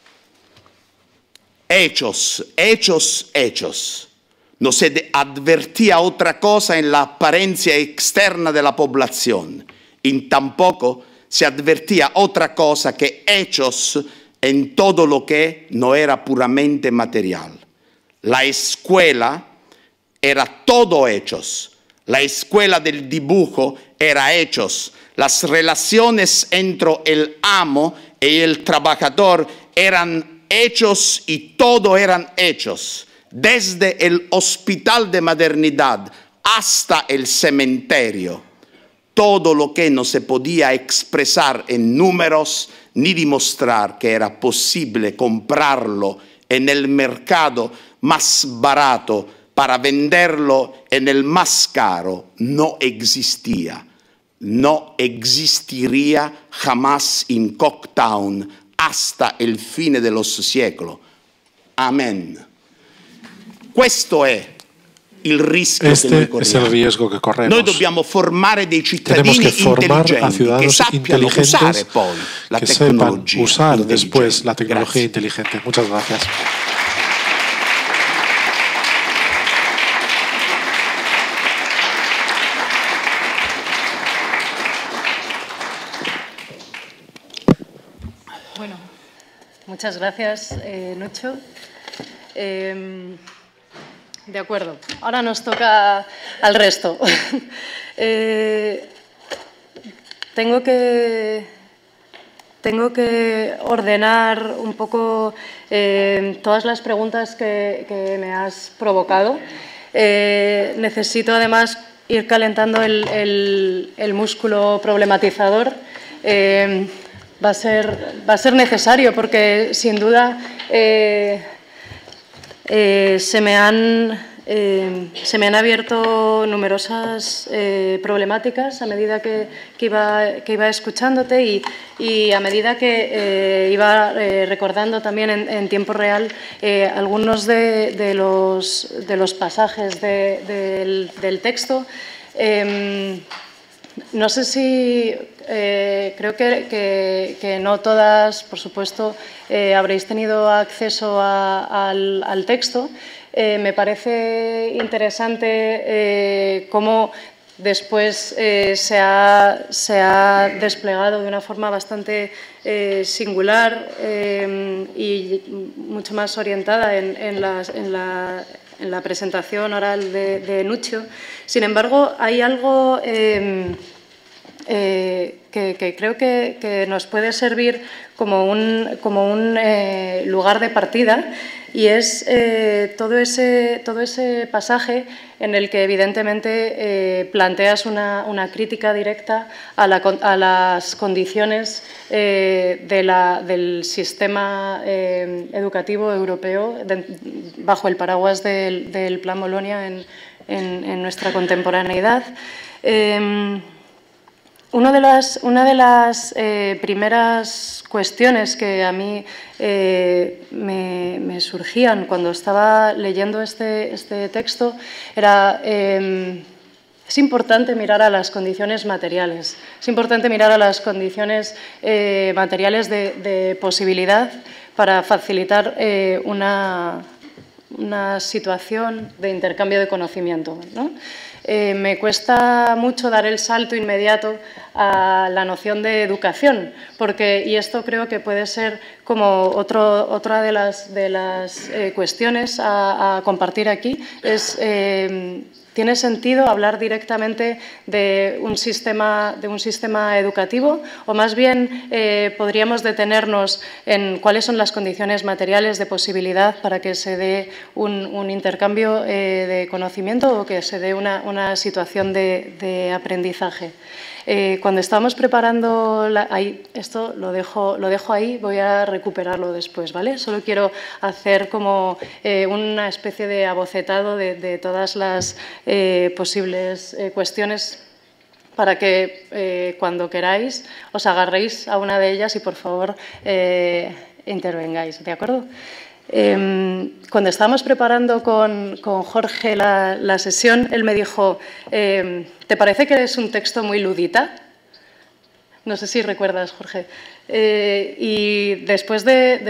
Hechos, hechos, hechos. No se advertía otra cosa en la apariencia externa de la población. Y tampoco se advertía otra cosa que hechos en todo lo que no era puramente material. La escuela era todo hechos. La escuela del dibujo era hechos. Las relaciones entre el amo y el trabajador eran hechos y todo eran hechos, desde el hospital de maternidad hasta el cementerio. Todo lo que no se podía expresar en números ni demostrar que era posible comprarlo en el mercado más barato para venderlo en el más caro, no existía. No existiría jamás en Cocktown hasta il fine dello secolo. Amen. Questo è il rischio che noi corriamo. Es el riesgo que corremos. Noi dobbiamo formare dei cittadini intelligenti che sappiano usare poi la tecnologia. Usar después la tecnología inteligente. Muchas gracias. Muchas gracias, Nucho. De acuerdo, ahora nos toca al resto. Tengo que ordenar un poco todas las preguntas que me has provocado. Necesito además ir calentando el músculo problematizador. Va a ser necesario porque, sin duda, se me han abierto numerosas problemáticas a medida que iba escuchándote y a medida que iba recordando también en tiempo real algunos de los pasajes del texto. No sé si, creo que no todas, por supuesto, habréis tenido acceso al texto. Me parece interesante cómo después se ha desplegado de una forma bastante singular y mucho más orientada en la presentación oral de Nucho. Sin embargo, hay algo que creo que nos puede servir como un lugar de partida, y es todo ese pasaje en el que evidentemente planteas una crítica directa a las condiciones del sistema educativo europeo bajo el paraguas del Plan Bolonia en nuestra contemporaneidad. Una de las primeras cuestiones que a mí me surgían cuando estaba leyendo este texto era es importante mirar a las condiciones materiales, es importante mirar a las condiciones materiales de posibilidad, para facilitar una situación de intercambio de conocimiento, ¿no? Me cuesta mucho dar el salto inmediato a la noción de educación, y esto creo que puede ser como otra de las cuestiones a compartir aquí, ¿tiene sentido hablar directamente de un sistema educativo o más bien podríamos detenernos en cuáles son las condiciones materiales de posibilidad para que se dé un intercambio de conocimiento o que se dé una situación de aprendizaje? Cuando estábamos preparando, esto lo dejo ahí, voy a recuperarlo después, ¿vale? Solo quiero hacer como una especie de abocetado de todas las posibles cuestiones para que cuando queráis os agarréis a una de ellas y, por favor, intervengáis, ¿de acuerdo? Cuando estábamos preparando con Jorge la sesión, él me dijo, ¿te parece que es un texto muy ludita? No sé si recuerdas, Jorge. Y después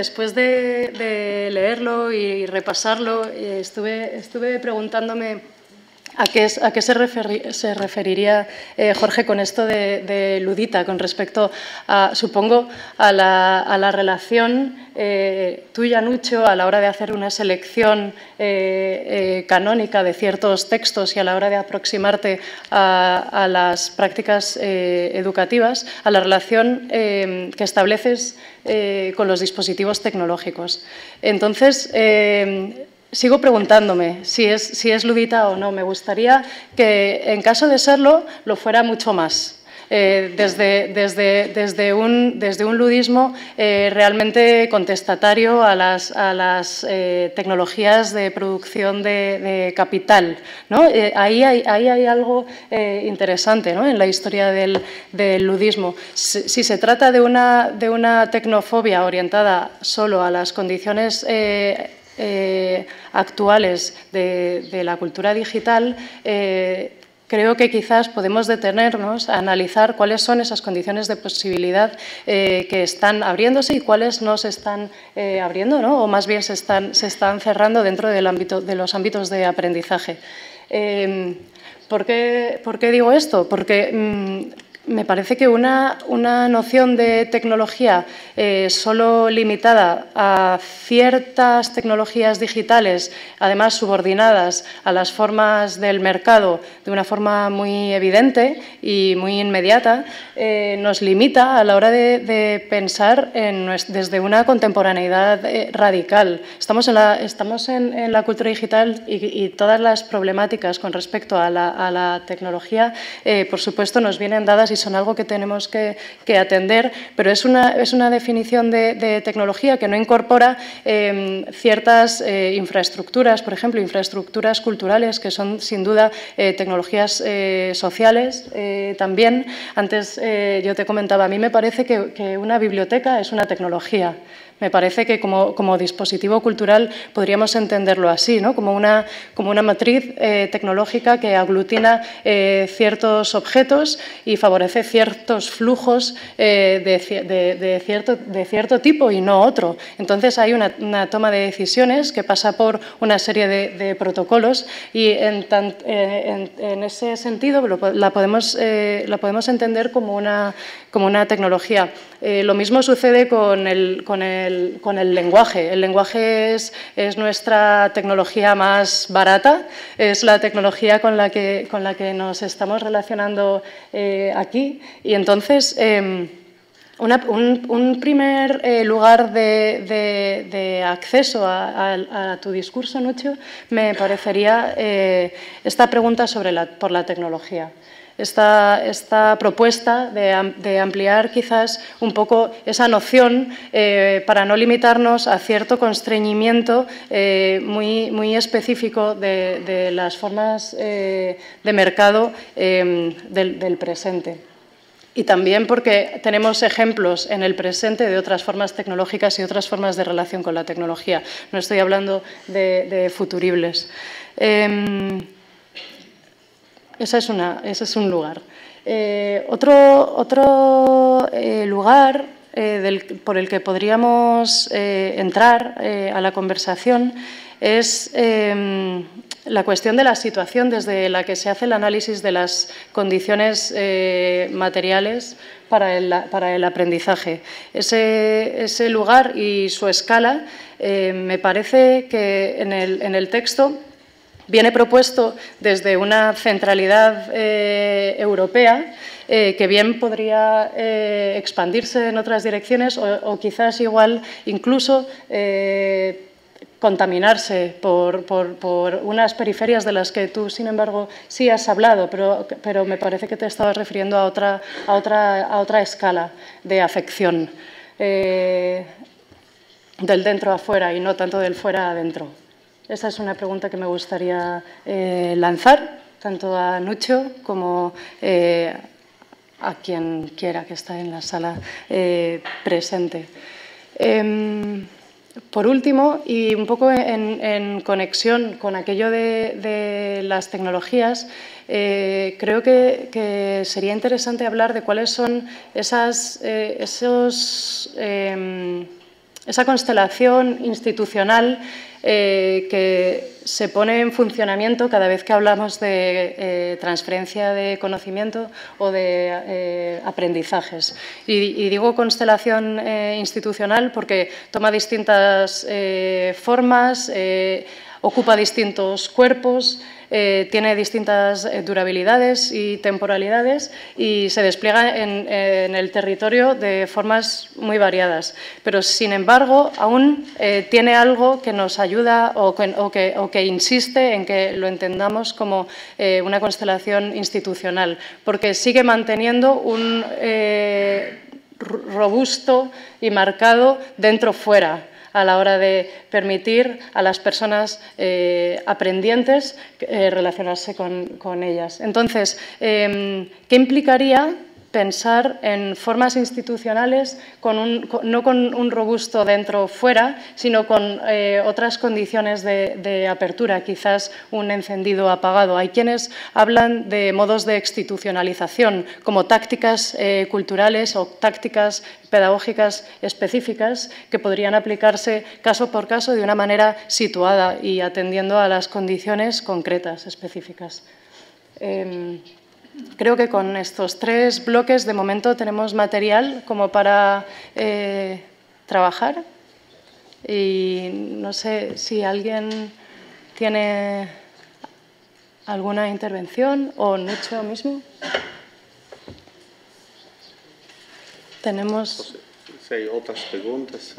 de leerlo y repasarlo, estuve preguntándome ¿a qué se referiría Jorge con esto de ludita con respecto a, supongo, a la relación tuya, Nucho, a la hora de hacer una selección canónica de ciertos textos y a la hora de aproximarte a las prácticas educativas, a la relación que estableces con los dispositivos tecnológicos? Entonces, sigo preguntándome si es ludita o no. Me gustaría que, en caso de serlo, lo fuera mucho más. Desde un ludismo realmente contestatario a las tecnologías de producción de capital, ¿no? Ahí hay algo interesante, ¿no?, en la historia del ludismo. Si se trata de una tecnofobia orientada solo a las condiciones actuales de la cultura digital, creo que quizás podemos detenernos a analizar cuáles son esas condiciones de posibilidad que están abriéndose y cuáles no se están abriendo, ¿no?, o más bien se están cerrando dentro de los ámbitos de aprendizaje. ¿Por qué digo esto? Porque me parece que una noción de tecnología solo limitada a ciertas tecnologías digitales, además subordinadas a las formas del mercado de una forma muy evidente y muy inmediata, nos limita a la hora de pensar desde una contemporaneidad radical. Estamos en la cultura digital y todas las problemáticas con respecto a la tecnología, por supuesto, nos vienen dadas y son algo que tenemos que atender, pero es una definición de tecnología que no incorpora ciertas infraestructuras, por ejemplo, infraestructuras culturales, que son sin duda tecnologías sociales también. Antes yo te comentaba, a mí me parece que una biblioteca es una tecnología. Me parece que como dispositivo cultural podríamos entenderlo así, ¿no?, como una matriz tecnológica que aglutina ciertos objetos y favorece ciertos flujos de cierto tipo y no otro. Entonces hay una toma de decisiones que pasa por una serie de protocolos y en ese sentido la podemos entender como una tecnología. Lo mismo sucede con el lenguaje. El lenguaje es nuestra tecnología más barata, es la tecnología con la que nos estamos relacionando aquí. Y entonces, un primer lugar de acceso a tu discurso, Nucho, me parecería esta pregunta por la tecnología. Esta propuesta de ampliar quizás un poco esa noción para no limitarnos a cierto constreñimiento muy específico de las formas de mercado del presente. Y también porque tenemos ejemplos en el presente de otras formas tecnológicas y otras formas de relación con la tecnología. No estoy hablando de futuribles. Ese es un lugar. Otro lugar por el que podríamos entrar a la conversación es la cuestión de la situación desde la que se hace el análisis de las condiciones materiales para el aprendizaje. Ese lugar y su escala me parece que en el texto viene propuesto desde una centralidad europea que bien podría expandirse en otras direcciones o quizás igual incluso contaminarse por unas periferias de las que tú, sin embargo, sí has hablado, pero me parece que te estabas refiriendo a otra escala de afección del dentro a fuera y no tanto del fuera a dentro. Esa es una pregunta que me gustaría lanzar, tanto a Nucho como a quien quiera que está en la sala presente. Por último, y un poco en conexión con aquello de las tecnologías, creo que sería interesante hablar de cuáles son esa constelación institucional que se pone en funcionamiento cada vez que hablamos de transferencia de conocimiento o de aprendizajes. Y digo constelación institucional porque toma distintas formas, ocupa distintos cuerpos, tiene distintas durabilidades y temporalidades y se despliega en el territorio de formas muy variadas. Pero, sin embargo, aún tiene algo que nos ayuda o que insiste en que lo entendamos como una constelación institucional, porque sigue manteniendo un robusto y marcado dentro-fuera a la hora de permitir a las personas aprendientes relacionarse con ellas. Entonces, ¿qué implicaría pensar en formas institucionales no con un robusto dentro-fuera, sino con otras condiciones de apertura, quizás un encendido apagado? Hay quienes hablan de modos de institucionalización, como tácticas culturales o tácticas pedagógicas específicas que podrían aplicarse caso por caso de una manera situada y atendiendo a las condiciones concretas, específicas. Creo que con estos 3 bloques de momento tenemos material como para trabajar y no sé si alguien tiene alguna intervención o Nucho mismo. Tenemos... Si hay otras preguntas.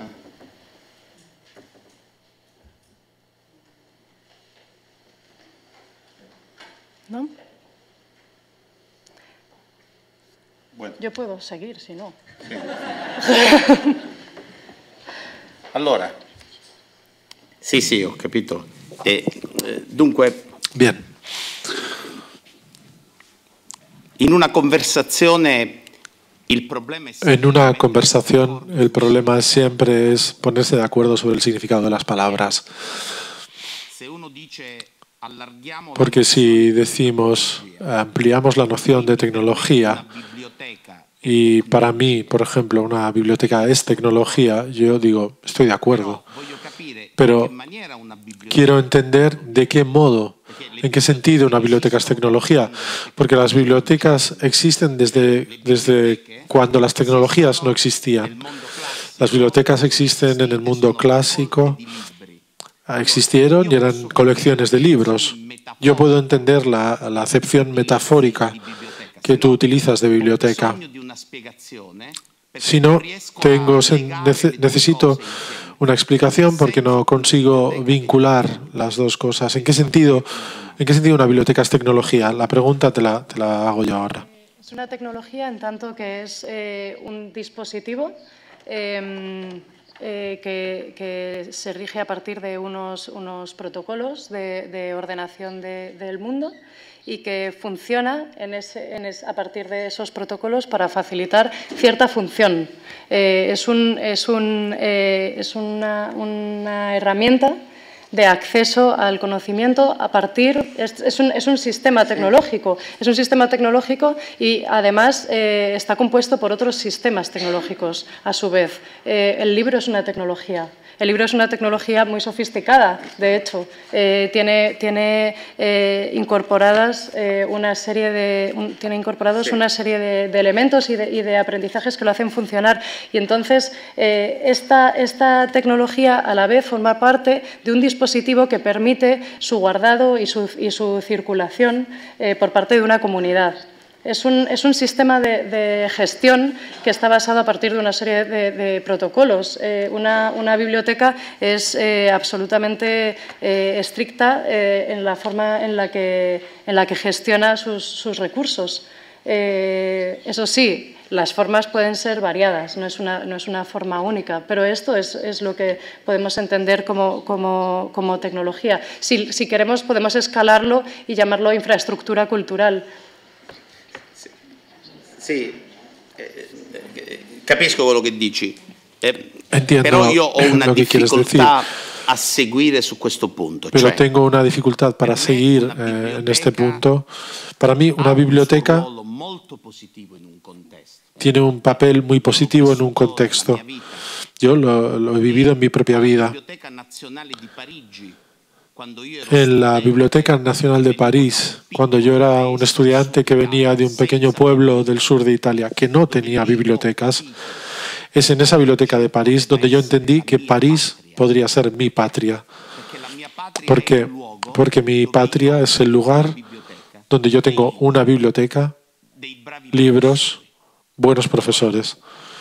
¿No? Bueno. Yo puedo seguir, si no. Sì. Allora. Sì, ho capito. Dunque, bien. En una conversación el problema siempre es ponerse de acuerdo sobre el significado de las palabras. Porque si decimos, ampliamos la noción de tecnología, y para mí, por ejemplo, una biblioteca es tecnología, yo digo, estoy de acuerdo. Pero quiero entender de qué modo, en qué sentido una biblioteca es tecnología. Porque las bibliotecas existen desde cuando las tecnologías no existían. Las bibliotecas existen en el mundo clásico, existieron y eran colecciones de libros. Yo puedo entender la acepción metafórica que tú utilizas de biblioteca. Si no, necesito una explicación porque no consigo vincular las dos cosas. ¿En qué sentido una biblioteca es tecnología? La pregunta te la hago yo ahora. Es una tecnología en tanto que es un dispositivo que se rige a partir de unos protocolos de ordenación del mundo y que funciona a partir de esos protocolos para facilitar cierta función. Es una herramienta de acceso al conocimiento a partir... Es un sistema tecnológico. Es un sistema tecnológico y, además, está compuesto por otros sistemas tecnológicos, a su vez. El libro es una tecnología. El libro es una tecnología muy sofisticada, de hecho. Tiene incorporados una serie de elementos y de aprendizajes que lo hacen funcionar. Y entonces, esta tecnología a la vez forma parte de un dispositivo que permite su guardado y su circulación por parte de una comunidad. Es un sistema de gestión que está basado a partir de una serie de protocolos. Una biblioteca es absolutamente estricta en la forma en la que gestiona sus recursos. Eso sí, las formas pueden ser variadas, no es una forma única, pero esto es lo que podemos entender como tecnología. Si queremos, podemos escalarlo y llamarlo infraestructura cultural. Sì, capisco quello che dici, Entiendo però io ho una lo que quieres decir, difficoltà a seguire su questo punto. pero Cioè, tengo una dificultad para seguir en este punto. Para mí, una biblioteca tiene un papel muy positivo en un contexto. Yo lo he vivido en mi propia vida. En la Biblioteca Nacional de París, cuando yo era un estudiante que venía de un pequeño pueblo del sur de Italia que no tenía bibliotecas, es en esa biblioteca de París donde yo entendí que París podría ser mi patria. ¿Por qué? Porque mi patria es el lugar donde yo tengo una biblioteca, libros, buenos profesores.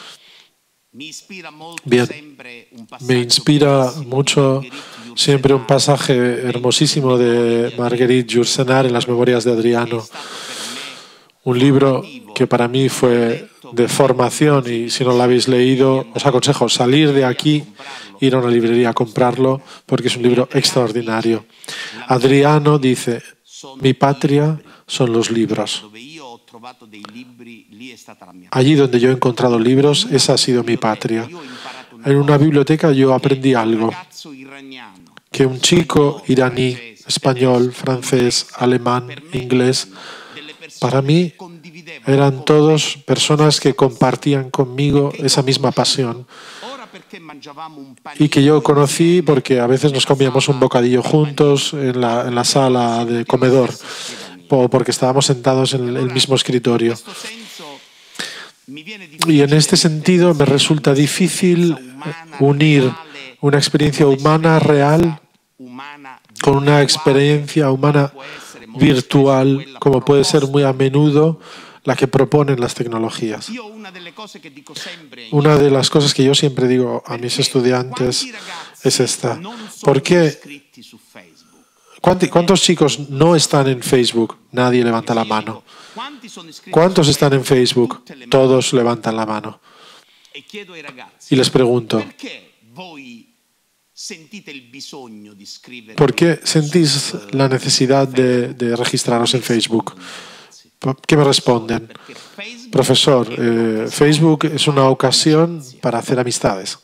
Bien, me inspira mucho siempre un pasaje hermosísimo de Marguerite Yourcenar en las Memorias de Adriano, un libro que para mí fue de formación y si no lo habéis leído os aconsejo salir de aquí, ir a una librería a comprarlo porque es un libro extraordinario. Adriano dice, mi patria son los libros. Allí donde yo he encontrado libros, esa ha sido mi patria. En una biblioteca yo aprendí algo, que un chico iraní, español, francés, alemán, inglés, para mí eran todos personas que compartían conmigo esa misma pasión y que yo conocí porque a veces nos comíamos un bocadillo juntos en la sala de comedor o porque estábamos sentados en el mismo escritorio. Y en este sentido me resulta difícil unir una experiencia humana real con una experiencia humana virtual, como puede ser muy a menudo la que proponen las tecnologías. Una de las cosas que yo siempre digo a mis estudiantes es esta. ¿Por qué? ¿Cuántos chicos no están en Facebook? Nadie levanta la mano. ¿Cuántos están en Facebook? Todos levantan la mano. Y les pregunto, ¿por qué sentís la necesidad de registraros en Facebook? ¿Qué me responden? Profesor, Facebook es una ocasión para hacer amistades.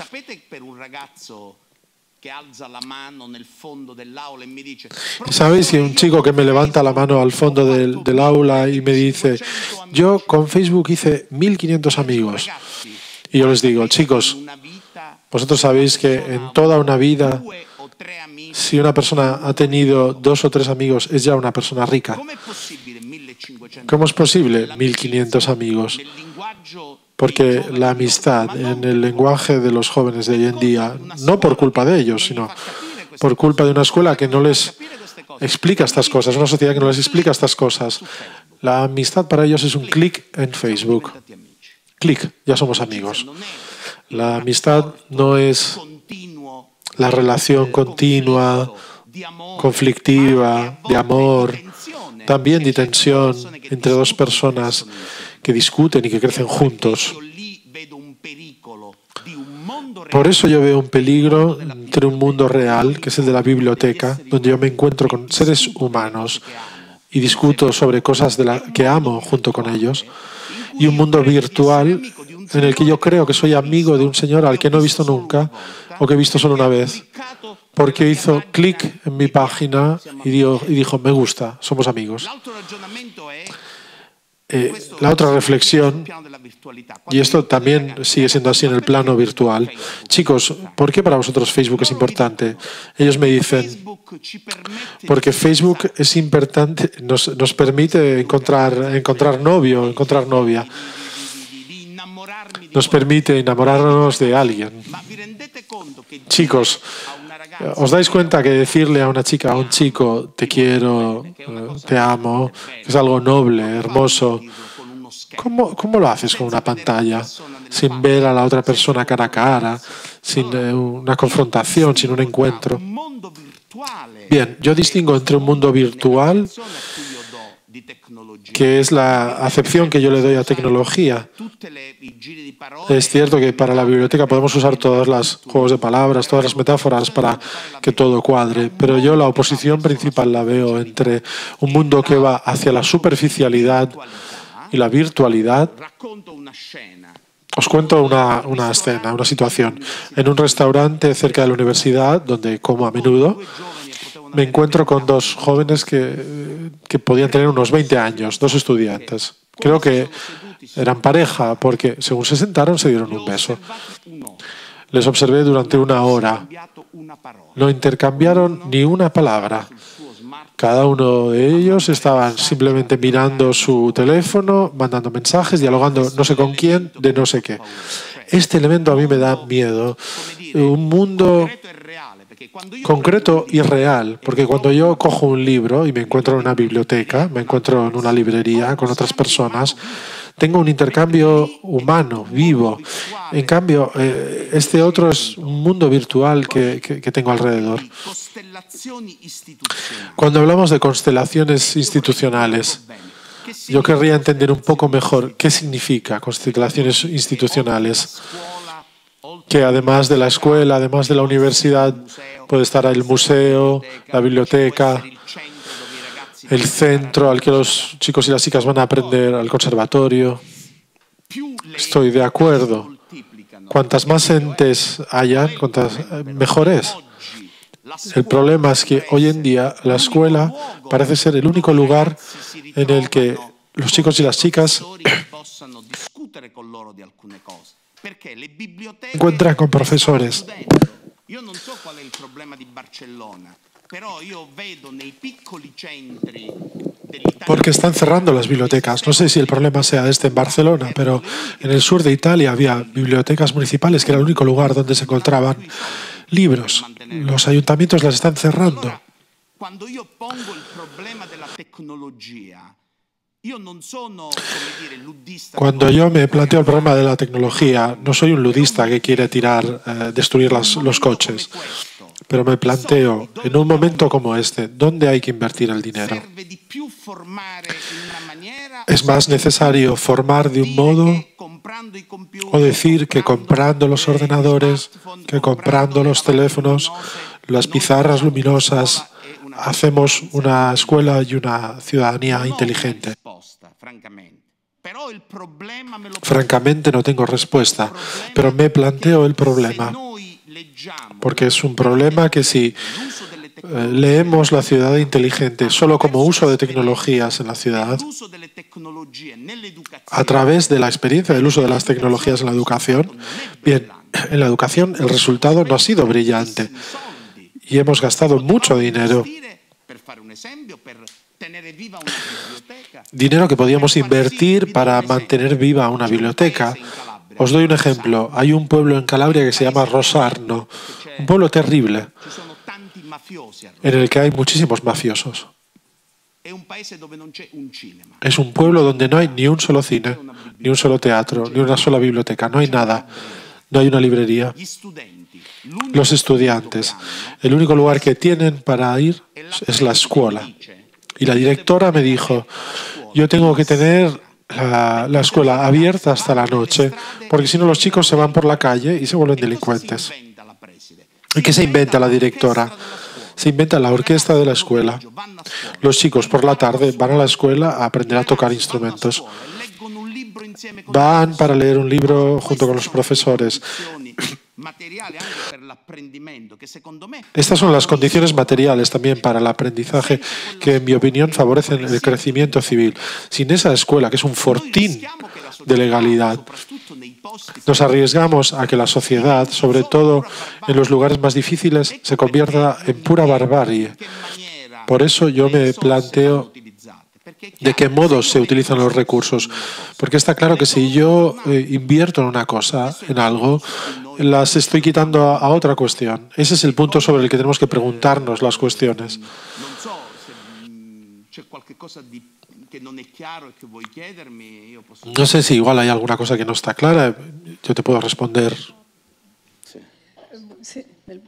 ¿Sabéis? Si un chico que me levanta la mano al fondo del aula y me dice, yo con Facebook hice 1500 amigos. Y yo les digo, chicos, vosotros sabéis que en toda una vida, si una persona ha tenido 2 o 3 amigos, es ya una persona rica. ¿Cómo es posible 1500 amigos? Porque la amistad en el lenguaje de los jóvenes de hoy en día, no por culpa de ellos, sino por culpa de una escuela que no les explica estas cosas, una sociedad que no les explica estas cosas. La amistad para ellos es un clic en Facebook. Clic, ya somos amigos. La amistad no es la relación continua, conflictiva, de amor, también de tensión entre dos personas que discuten y que crecen juntos. Por eso yo veo un peligro entre un mundo real, que es el de la biblioteca, donde yo me encuentro con seres humanos y discuto sobre cosas que amo junto con ellos, y un mundo virtual en el que yo creo que soy amigo de un señor al que no he visto nunca, o que he visto solo una vez, porque hizo clic en mi página y dijo, me gusta, somos amigos. La otra reflexión, y esto también sigue siendo así en el plano virtual. Chicos, ¿por qué para vosotros Facebook es importante? Ellos me dicen, porque Facebook es importante, nos permite encontrar novio, encontrar novia. Nos permite enamorarnos de alguien. Chicos, ¿os dais cuenta que decirle a una chica, a un chico, te quiero, te amo, es algo noble, hermoso? ¿Cómo lo haces con una pantalla? Sin ver a la otra persona cara a cara, sin una confrontación, sin un encuentro. Bien, yo distingo entre un mundo virtual, que es la acepción que yo le doy a tecnología. Es cierto que para la biblioteca podemos usar todos los juegos de palabras, todas las metáforas para que todo cuadre, pero yo la oposición principal la veo entre un mundo que va hacia la superficialidad y la virtualidad. Os cuento una escena, una situación. En un restaurante cerca de la universidad, donde como a menudo, me encuentro con dos jóvenes que podían tener unos 20 años, dos estudiantes. Creo que eran pareja porque según se sentaron se dieron un beso. Les observé durante una hora. No intercambiaron ni una palabra. Cada uno de ellos estaban simplemente mirando su teléfono, mandando mensajes, dialogando no sé con quién, de no sé qué. Este elemento a mí me da miedo. Un mundo concreto y real, porque cuando yo cojo un libro y me encuentro en una biblioteca, me encuentro en una librería con otras personas, tengo un intercambio humano, vivo. En cambio, este otro es un mundo virtual que tengo alrededor. Cuando hablamos de constelaciones institucionales, yo querría entender un poco mejor qué significa constelaciones institucionales. Que además de la escuela, además de la universidad, puede estar el museo, la biblioteca, el centro al que los chicos y las chicas van a aprender, al conservatorio. Estoy de acuerdo. Cuantas más entes hayan, mejor es. El problema es que hoy en día la escuela parece ser el único lugar en el que los chicos y las chicas encuentran con profesores. Porque están cerrando las bibliotecas. No sé si el problema sea este en Barcelona, pero en el sur de Italia había bibliotecas municipales que era el único lugar donde se encontraban libros. Los ayuntamientos las están cerrando. Cuando yo pongo el problema de la tecnología, cuando yo me planteo el problema de la tecnología, no soy un ludista que quiere destruir los coches, pero me planteo, en un momento como este, ¿dónde hay que invertir el dinero? ¿Es más necesario formar de un modo o decir que comprando los ordenadores, que comprando los teléfonos, las pizarras luminosas, hacemos una escuela y una ciudadanía inteligente? Francamente no tengo respuesta, pero me planteo el problema, porque es un problema que si leemos la ciudad inteligente solo como uso de tecnologías en la ciudad, a través de la experiencia del uso de las tecnologías en la educación, bien, en la educación el resultado no ha sido brillante y hemos gastado mucho dinero. Dinero que podíamos invertir para mantener viva una biblioteca. Os doy un ejemplo. Hay un pueblo en Calabria que se llama Rosarno, un pueblo terrible, en el que hay muchísimos mafiosos. Es un pueblo donde no hay ni un solo cine, ni un solo teatro, ni una sola biblioteca, no hay nada, no hay una librería. Los estudiantes, el único lugar que tienen para ir es la escuela. Y la directora me dijo, yo tengo que tener la escuela abierta hasta la noche, porque si no los chicos se van por la calle y se vuelven delincuentes. ¿Y qué se inventa la directora? Se inventa la orquesta de la escuela. Los chicos por la tarde van a la escuela a aprender a tocar instrumentos. Van para leer un libro junto con los profesores. Estas son las condiciones materiales también para el aprendizaje que, en mi opinión, favorecen el crecimiento civil. Sin esa escuela, que es un fortín de legalidad, nos arriesgamos a que la sociedad, sobre todo en los lugares más difíciles, se convierta en pura barbarie. Por eso yo me planteo de qué modo se utilizan los recursos. Porque está claro que si yo invierto en una cosa, en algo, las estoy quitando a otra cuestión. Ese es el punto sobre el que tenemos que preguntarnos las cuestiones. No sé si igual hay alguna cosa que no está clara. Yo te puedo responder. Sí.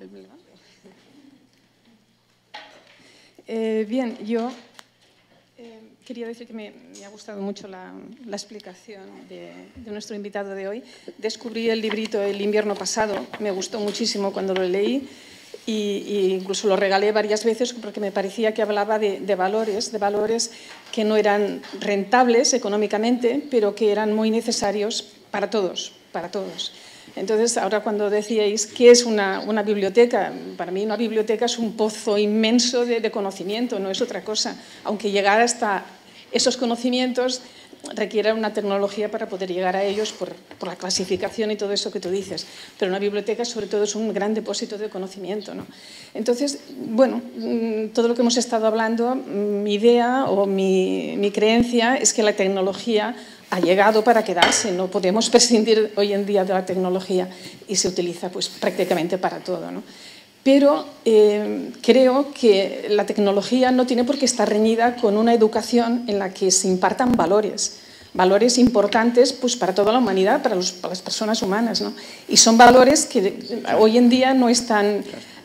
Bien, yo quería decir que me ha gustado mucho la explicación de nuestro invitado de hoy. Descubrí el librito el invierno pasado, me gustó muchísimo cuando lo leí y incluso lo regalé varias veces porque me parecía que hablaba de valores que no eran rentables económicamente, pero que eran muy necesarios para todos, para todos. Entonces, ahora cuando decíais qué es una biblioteca, para mí una biblioteca es un pozo inmenso de conocimiento, no es otra cosa. Aunque llegar hasta esos conocimientos requiere una tecnología para poder llegar a ellos por la clasificación y todo eso que tú dices. Pero una biblioteca, sobre todo, es un gran depósito de conocimiento, ¿no? Entonces, bueno, todo lo que hemos estado hablando, mi idea o mi creencia es que la tecnología ha llegado para quedarse, no podemos prescindir hoy en día de la tecnología y se utiliza pues, prácticamente para todo, ¿no? Pero creo que la tecnología no tiene por qué estar reñida con una educación en la que se impartan valores importantes pues, para toda la humanidad, para las personas humanas, ¿no? Y son valores que hoy en día no están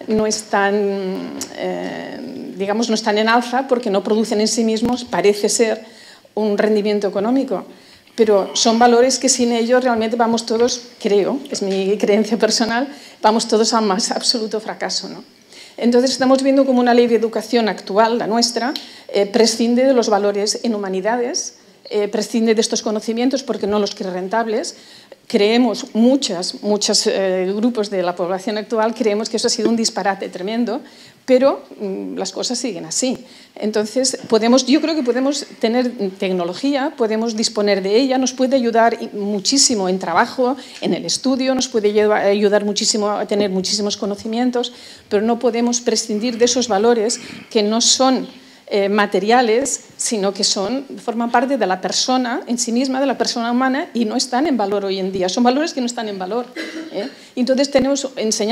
en alza porque no producen en sí mismos, parece ser, un rendimiento económico. Pero son valores que sin ellos realmente vamos todos, creo, es mi creencia personal, vamos todos al más absoluto fracaso, ¿no? Entonces estamos viendo como una ley de educación actual, la nuestra, prescinde de los valores en humanidades, prescinde de estos conocimientos porque no los cree rentables. Creemos, muchos grupos de la población actual, creemos que eso ha sido un disparate tremendo, pero las cosas siguen así. Entonces, yo creo que podemos tener tecnología, podemos disponer de ella, nos puede ayudar muchísimo en trabajo, en el estudio, nos puede ayudar muchísimo a tener muchísimos conocimientos, pero no podemos prescindir de esos valores que no son materiales, sino que forman parte de la persona en sí misma, de la persona humana, y no están en valor hoy en día. Son valores que no están en valor. Entonces tenemos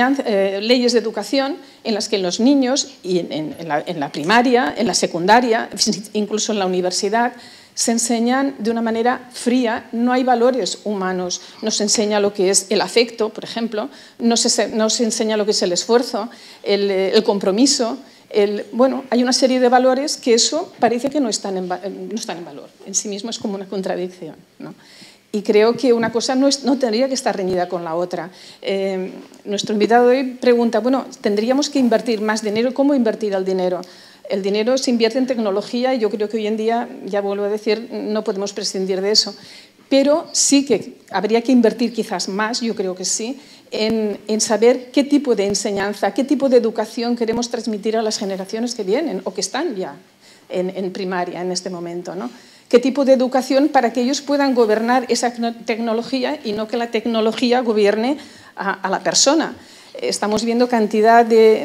leyes de educación en las que los niños, y en la primaria, en la secundaria, incluso en la universidad, se enseñan de una manera fría, no hay valores humanos. No se enseña lo que es el afecto, por ejemplo, no se enseña lo que es el esfuerzo, el compromiso. Hay una serie de valores que eso parece que no están en valor. En sí mismo es como una contradicción, ¿no? Y creo que una cosa no tendría que estar reñida con la otra. Nuestro invitado hoy pregunta, bueno, ¿tendríamos que invertir más dinero? ¿Cómo invertir el dinero? El dinero se invierte en tecnología y yo creo que hoy en día, ya vuelvo a decir, no podemos prescindir de eso. Pero sí que habría que invertir quizás más, yo creo que sí, en saber qué tipo de enseñanza, qué tipo de educación queremos transmitir a las generaciones que vienen o que están ya en primaria en este momento, ¿no? Qué tipo de educación para que ellos puedan gobernar esa tecnología y no que la tecnología gobierne a la persona. Estamos viendo cantidad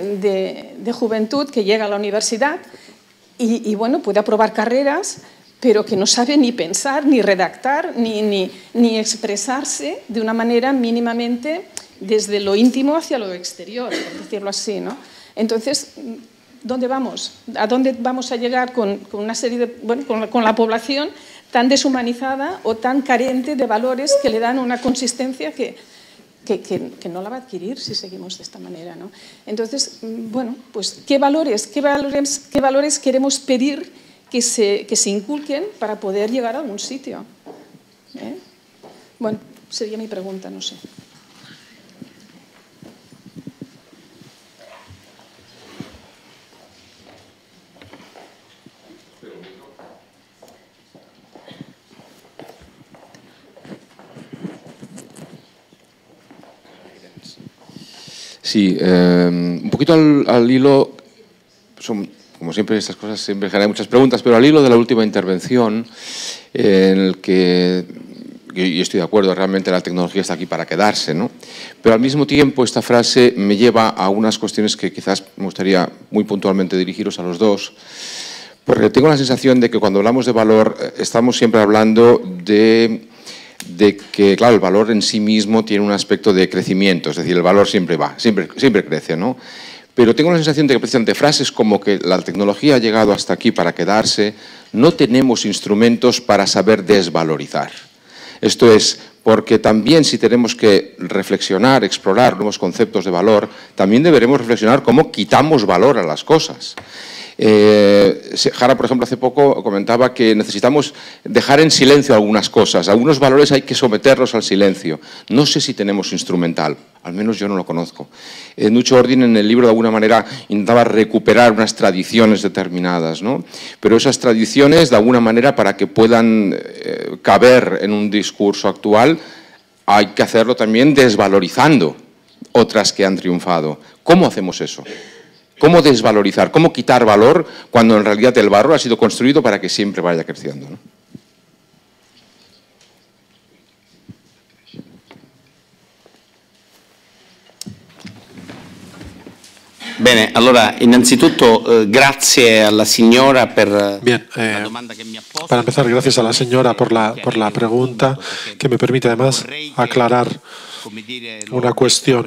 de juventud que llega a la universidad y bueno, puede aprobar carreras, pero que no sabe ni pensar, ni redactar, ni expresarse de una manera mínimamente desde lo íntimo hacia lo exterior, por decirlo así, ¿no? Entonces, ¿dónde vamos? ¿A dónde vamos a llegar con una serie con la población tan deshumanizada o tan carente de valores que le dan una consistencia que no la va a adquirir si seguimos de esta manera, ¿no? Entonces, bueno, pues ¿qué valores queremos pedir que se inculquen para poder llegar a algún sitio? Bueno, sería mi pregunta, no sé. Sí, un poquito al hilo, como siempre estas cosas siempre generan muchas preguntas, pero al hilo de la última intervención, en el que yo estoy de acuerdo, realmente la tecnología está aquí para quedarse, ¿no? Pero al mismo tiempo esta frase me lleva a unas cuestiones que quizás me gustaría muy puntualmente dirigiros a los dos, porque tengo la sensación de que cuando hablamos de valor estamos siempre hablando de que, claro, el valor en sí mismo tiene un aspecto de crecimiento, es decir, el valor siempre crece, ¿no? Pero tengo la sensación de que precisamente frases como que la tecnología ha llegado hasta aquí para quedarse, no tenemos instrumentos para saber desvalorizar. Esto es, porque también si tenemos que reflexionar, explorar nuevos conceptos de valor, también deberemos reflexionar cómo quitamos valor a las cosas. Jara, por ejemplo, hace poco comentaba que necesitamos dejar en silencio algunas cosas. Algunos valores hay que someterlos al silencio. No sé si tenemos instrumental, al menos yo no lo conozco. Nucho Ordine en el libro de alguna manera intentaba recuperar unas tradiciones determinadas, ¿no? Pero esas tradiciones, de alguna manera, para que puedan caber en un discurso actual, hay que hacerlo también desvalorizando otras que han triunfado. ¿Cómo hacemos eso? ¿Cómo desvalorizar? ¿Cómo quitar valor cuando en realidad el valor ha sido construido para que siempre vaya creciendo, ¿no? Bene, allora innanzitutto grazie alla signora per la domanda che mi ha posto. Para empezar, gracias a la señora por la pregunta, que me permite además aclarar una cuestión.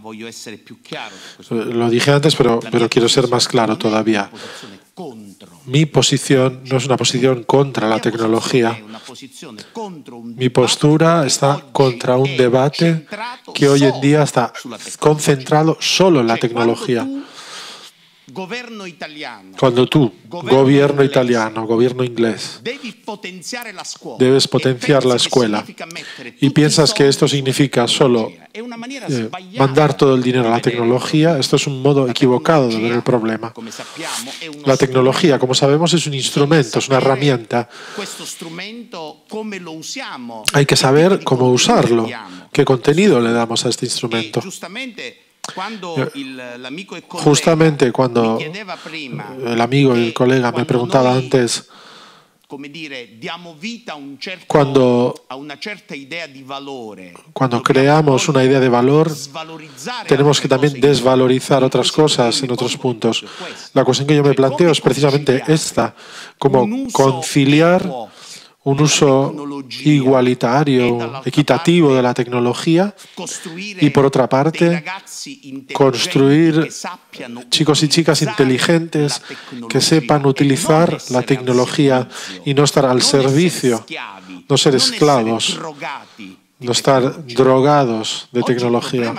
Lo dije antes, pero quiero ser más claro todavía. Mi posición no es una posición contra la tecnología. Mi postura está contra un debate que hoy en día está concentrado solo en la tecnología. Cuando tú, gobierno italiano, gobierno inglés, debes potenciar la escuela y piensas que esto significa solo mandar todo el dinero a la tecnología, esto es un modo equivocado de ver el problema. La tecnología, como sabemos, es un instrumento, es una herramienta. Hay que saber cómo usarlo, qué contenido le damos a este instrumento. Justamente cuando el amigo y el colega me preguntaba antes, cuando creamos una idea de valor, tenemos que también desvalorizar otras cosas en otros puntos. La cuestión que yo me planteo es precisamente esta, cómo conciliar un uso igualitario, equitativo de la tecnología y, por otra parte, construir chicos y chicas inteligentes que sepan utilizar la tecnología y no estar al servicio, no ser esclavos, no estar drogados de tecnología.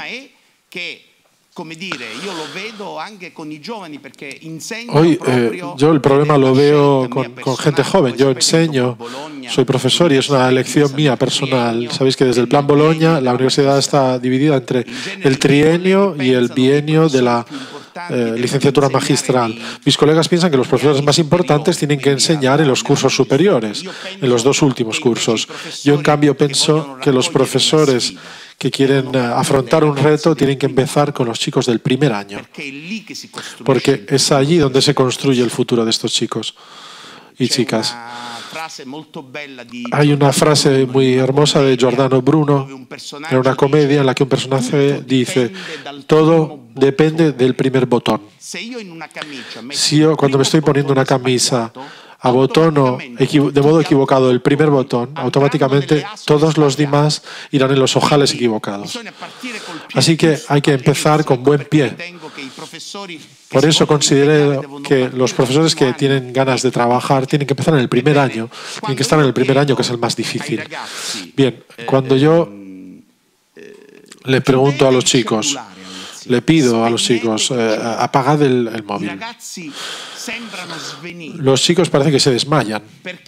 Hoy yo el problema lo veo con gente joven. Yo enseño, soy profesor y es una elección mía personal. Sabéis que desde el Plan Bologna la universidad está dividida entre el trienio y el bienio de la licenciatura magistral. Mis colegas piensan que los profesores más importantes tienen que enseñar en los cursos superiores, en los dos últimos cursos. Yo, en cambio, pienso que los profesores que quieren afrontar un reto tienen que empezar con los chicos del primer año, porque es allí donde se construye el futuro de estos chicos y chicas. Hay una frase muy hermosa de Giordano Bruno en una comedia en la que un personaje dice: todo depende del primer botón. Si yo, cuando me estoy poniendo una camisa, abotono de modo equivocado el primer botón, automáticamente todos los demás irán en los ojales equivocados. Así que hay que empezar con buen pie. Por eso considero que los profesores que tienen ganas de trabajar tienen que empezar en el primer año, tienen que estar en el primer año, que es el más difícil. Bien, cuando yo le pregunto a los chicos, le pido a los chicos, apagad el móvil. Los chicos parece que se desmayan.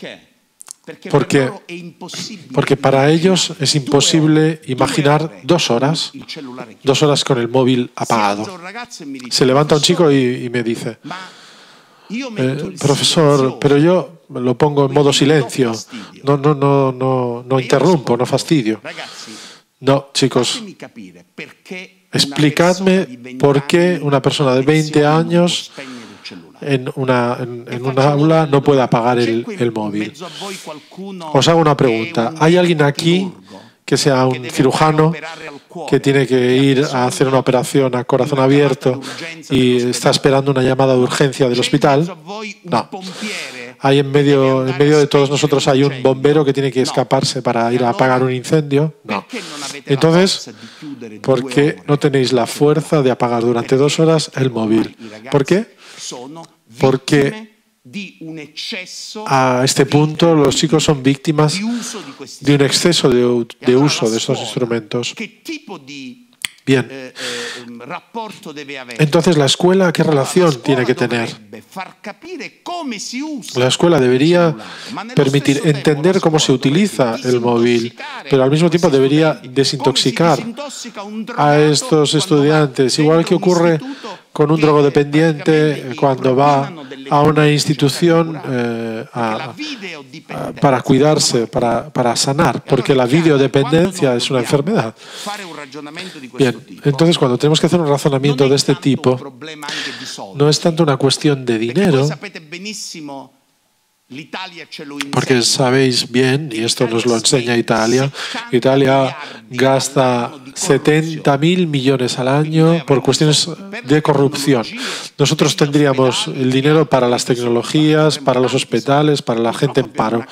Porque para ellos es imposible imaginar 2 horas con el móvil apagado. Se levanta un chico y me dice: profesor, pero yo lo pongo en modo silencio, no interrumpo, no fastidio. No, chicos, explicadme por qué una persona de 20 años en una aula no puede apagar el móvil. Os hago una pregunta. ¿Hay alguien aquí que sea un cirujano que tiene que ir a hacer una operación a corazón abierto y está esperando una llamada de urgencia del hospital? No. ¿Hay en medio de todos nosotros hay un bombero que tiene que escaparse para ir a apagar un incendio? No. Entonces, ¿por qué no tenéis la fuerza de apagar durante 2 horas el móvil? ¿Por qué? Porque a este punto los chicos son víctimas de un exceso de uso de estos instrumentos. Bien, entonces la escuela, ¿qué relación tiene que tener? La escuela debería permitir entender cómo se utiliza el móvil, pero al mismo tiempo debería desintoxicar a estos estudiantes, igual que ocurre con un drogodependiente cuando va a una institución para cuidarse, para sanar, porque la videodependencia es una enfermedad. Bien, entonces cuando tenemos que hacer un razonamiento de este tipo, no es tanto una cuestión de dinero, porque sabéis bien, y esto nos lo enseña Italia, Italia gasta 70.000 millones al año por cuestiones de corrupción. Nosotros tendríamos el dinero para las tecnologías, para los hospitales, para la gente en paro.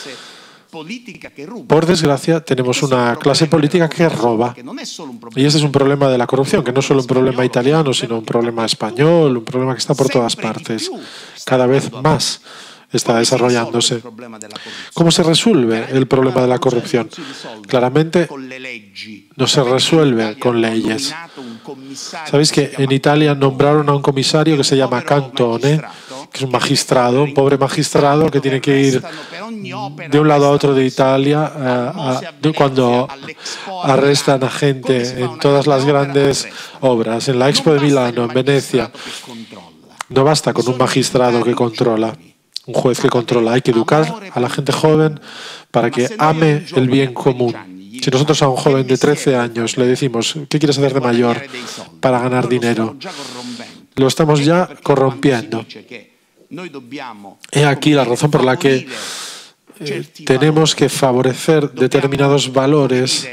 Por desgracia, tenemos una clase política que roba. Y ese es un problema de la corrupción, que no es solo un problema italiano, sino un problema español, un problema que está por todas partes. Cada vez más está desarrollándose. ¿Cómo se resuelve el problema de la corrupción? Claramente no se resuelve con leyes. Sabéis que en Italia nombraron a un comisario que se llama Cantone, que es un magistrado, un pobre magistrado que tiene que ir de un lado a otro de Italia cuando arrestan a gente en todas las grandes obras, en la Expo de Milano, en Venecia. No basta con un magistrado que controla, un juez que controla. Hay que educar a la gente joven para que ame el bien común. Si nosotros a un joven de 13 años le decimos, ¿qué quieres hacer de mayor para ganar dinero? Lo estamos ya corrompiendo. He aquí la razón por la que tenemos que favorecer determinados valores,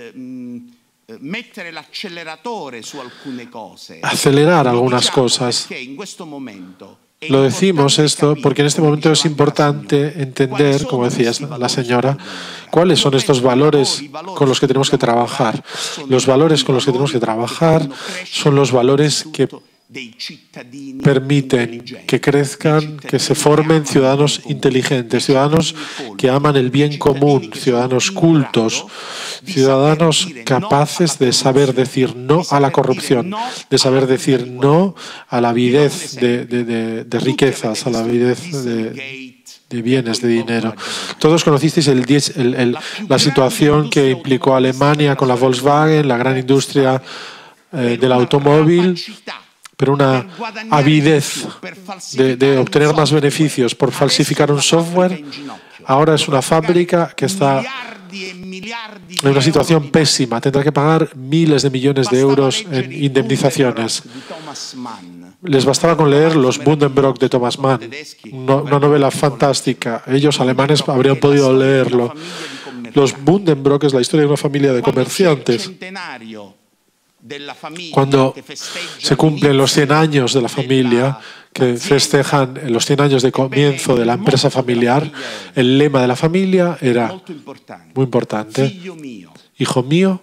acelerar algunas cosas. Lo decimos esto porque en este momento es importante entender, como decía la señora, cuáles son estos valores con los que tenemos que trabajar. Los valores con los que tenemos que trabajar son los valores que permiten que crezcan, que se formen ciudadanos inteligentes, ciudadanos que aman el bien común, ciudadanos cultos, ciudadanos capaces de saber decir no a la corrupción, de saber decir no a la avidez de riquezas, a la avidez de bienes, de dinero. Todos conocisteis la situación que implicó Alemania con la Volkswagen, la gran industria del automóvil, pero una avidez de obtener más beneficios por falsificar un software. Ahora es una fábrica que está en una situación pésima. Tendrá que pagar miles de millones de euros en indemnizaciones. Les bastaba con leer Los Buddenbrook de Thomas Mann, una novela fantástica. Ellos, alemanes, habrían podido leerlo. Los Buddenbrook es la historia de una familia de comerciantes. Cuando se cumplen los 100 años de la familia, que festejan los 100 años de comienzo de la empresa familiar, el lema de la familia era muy importante: hijo mío,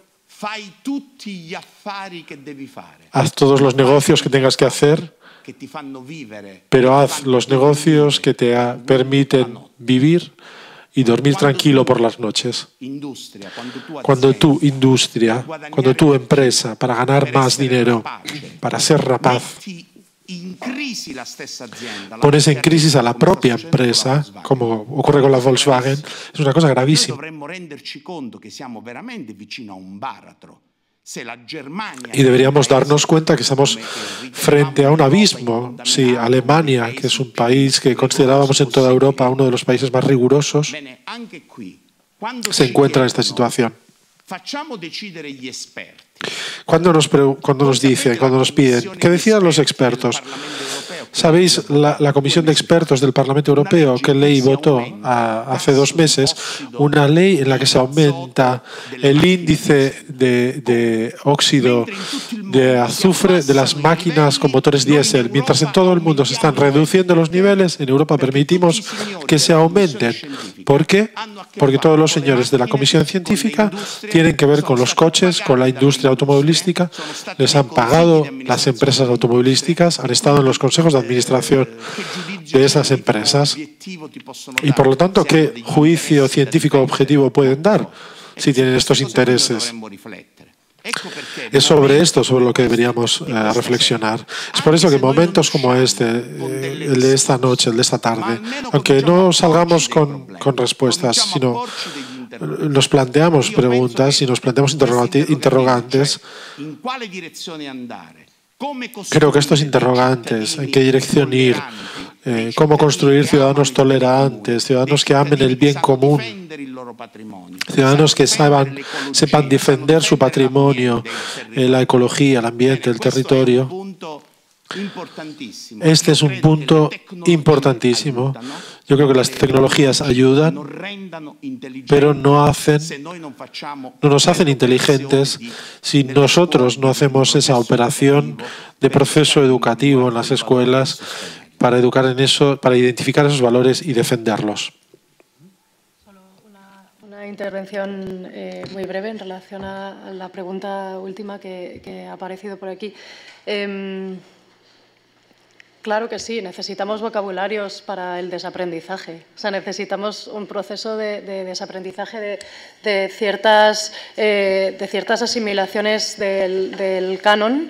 haz todos los negocios que tengas que hacer, pero haz los negocios que te permiten vivir y dormir tranquilo por las noches. Cuando tu industria, cuando tu empresa, para ganar más dinero, para ser rapaz, pones en crisis a la propia empresa, como ocurre con la Volkswagen, es una cosa gravísima. Y deberíamos darnos cuenta que estamos frente a un abismo. Si Alemania, que es un país que considerábamos en toda Europa uno de los países más rigurosos, se encuentra en esta situación. Cuando nos dicen, cuando nos piden, ¿qué decían los expertos? ¿Sabéis la Comisión de Expertos del Parlamento Europeo qué ley votó hace 2 meses? Una ley en la que se aumenta el índice de óxido de azufre de las máquinas con motores diésel. Mientras en todo el mundo se están reduciendo los niveles, en Europa permitimos que se aumenten. ¿Por qué? Porque todos los señores de la Comisión Científica tienen que ver con los coches, con la industria automovilística. Les han pagado las empresas automovilísticas, han estado en los consejos de administración de esas empresas y, por lo tanto, ¿qué juicio científico objetivo pueden dar si tienen estos intereses? Es sobre esto sobre lo que deberíamos reflexionar. Es por eso que momentos como este, el de esta noche, el de esta tarde, aunque no salgamos con respuestas, sino nos planteamos preguntas y nos planteamos interrogantes, creo que estos interrogantes, en qué dirección ir, cómo construir ciudadanos tolerantes, ciudadanos que amen el bien común, ciudadanos que sepan defender su patrimonio, la ecología, el ambiente, el territorio. Este es un punto importantísimo. Yo creo que las tecnologías ayudan, pero no nos hacen inteligentes si nosotros no hacemos esa operación de proceso educativo en las escuelas para educar en eso, para identificar esos valores y defenderlos. Solo una intervención muy breve en relación a la pregunta última que ha aparecido por aquí. Claro que sí, necesitamos vocabularios para el desaprendizaje. O sea, necesitamos un proceso de desaprendizaje de ciertas asimilaciones del canon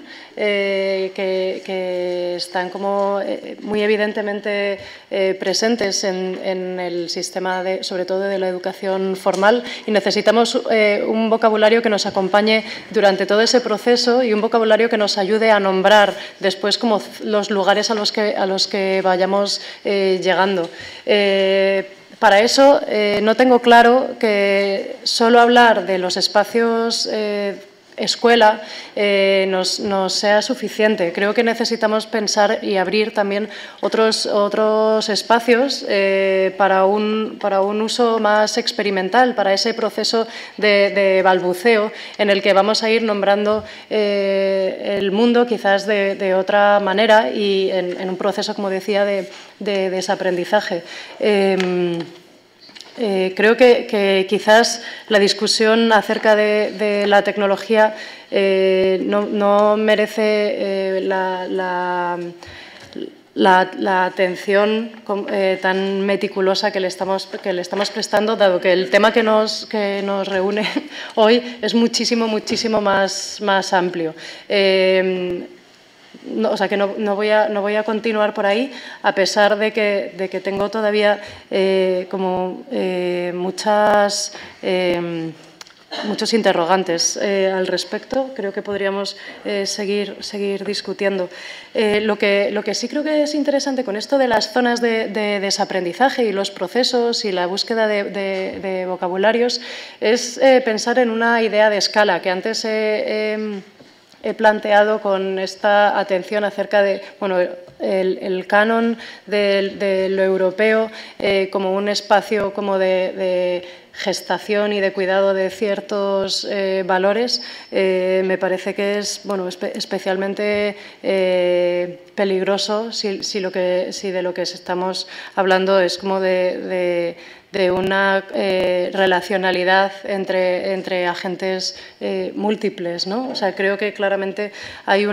que están como muy evidentemente presentes en el sistema, sobre todo de la educación formal, y necesitamos un vocabulario que nos acompañe durante todo ese proceso y un vocabulario que nos ayude a nombrar después como los lugares a los que vayamos llegando. Para eso no tengo claro que solo hablar de los espacios escuela nos sea suficiente. Creo que necesitamos pensar y abrir también otros espacios para un uso más experimental, para ese proceso de balbuceo en el que vamos a ir nombrando el mundo quizás de otra manera y en un proceso, como decía, de desaprendizaje. Creo que quizás la discusión acerca de la tecnología no merece la atención tan meticulosa que le estamos prestando, dado que el tema que nos reúne hoy es muchísimo más amplio. O sea que no voy a continuar por ahí, a pesar de que tengo todavía muchos interrogantes al respecto. Creo que podríamos seguir discutiendo. Lo que sí creo que es interesante con esto de las zonas de desaprendizaje y los procesos y la búsqueda de vocabularios es pensar en una idea de escala que antes he planteado con esta atención acerca de el canon de lo europeo como un espacio como de gestación y de cuidado de ciertos valores. Me parece que es especialmente peligroso si de lo que estamos hablando es como de una relacionalidad entre agentes múltiples, ¿no? O sea, creo que claramente hay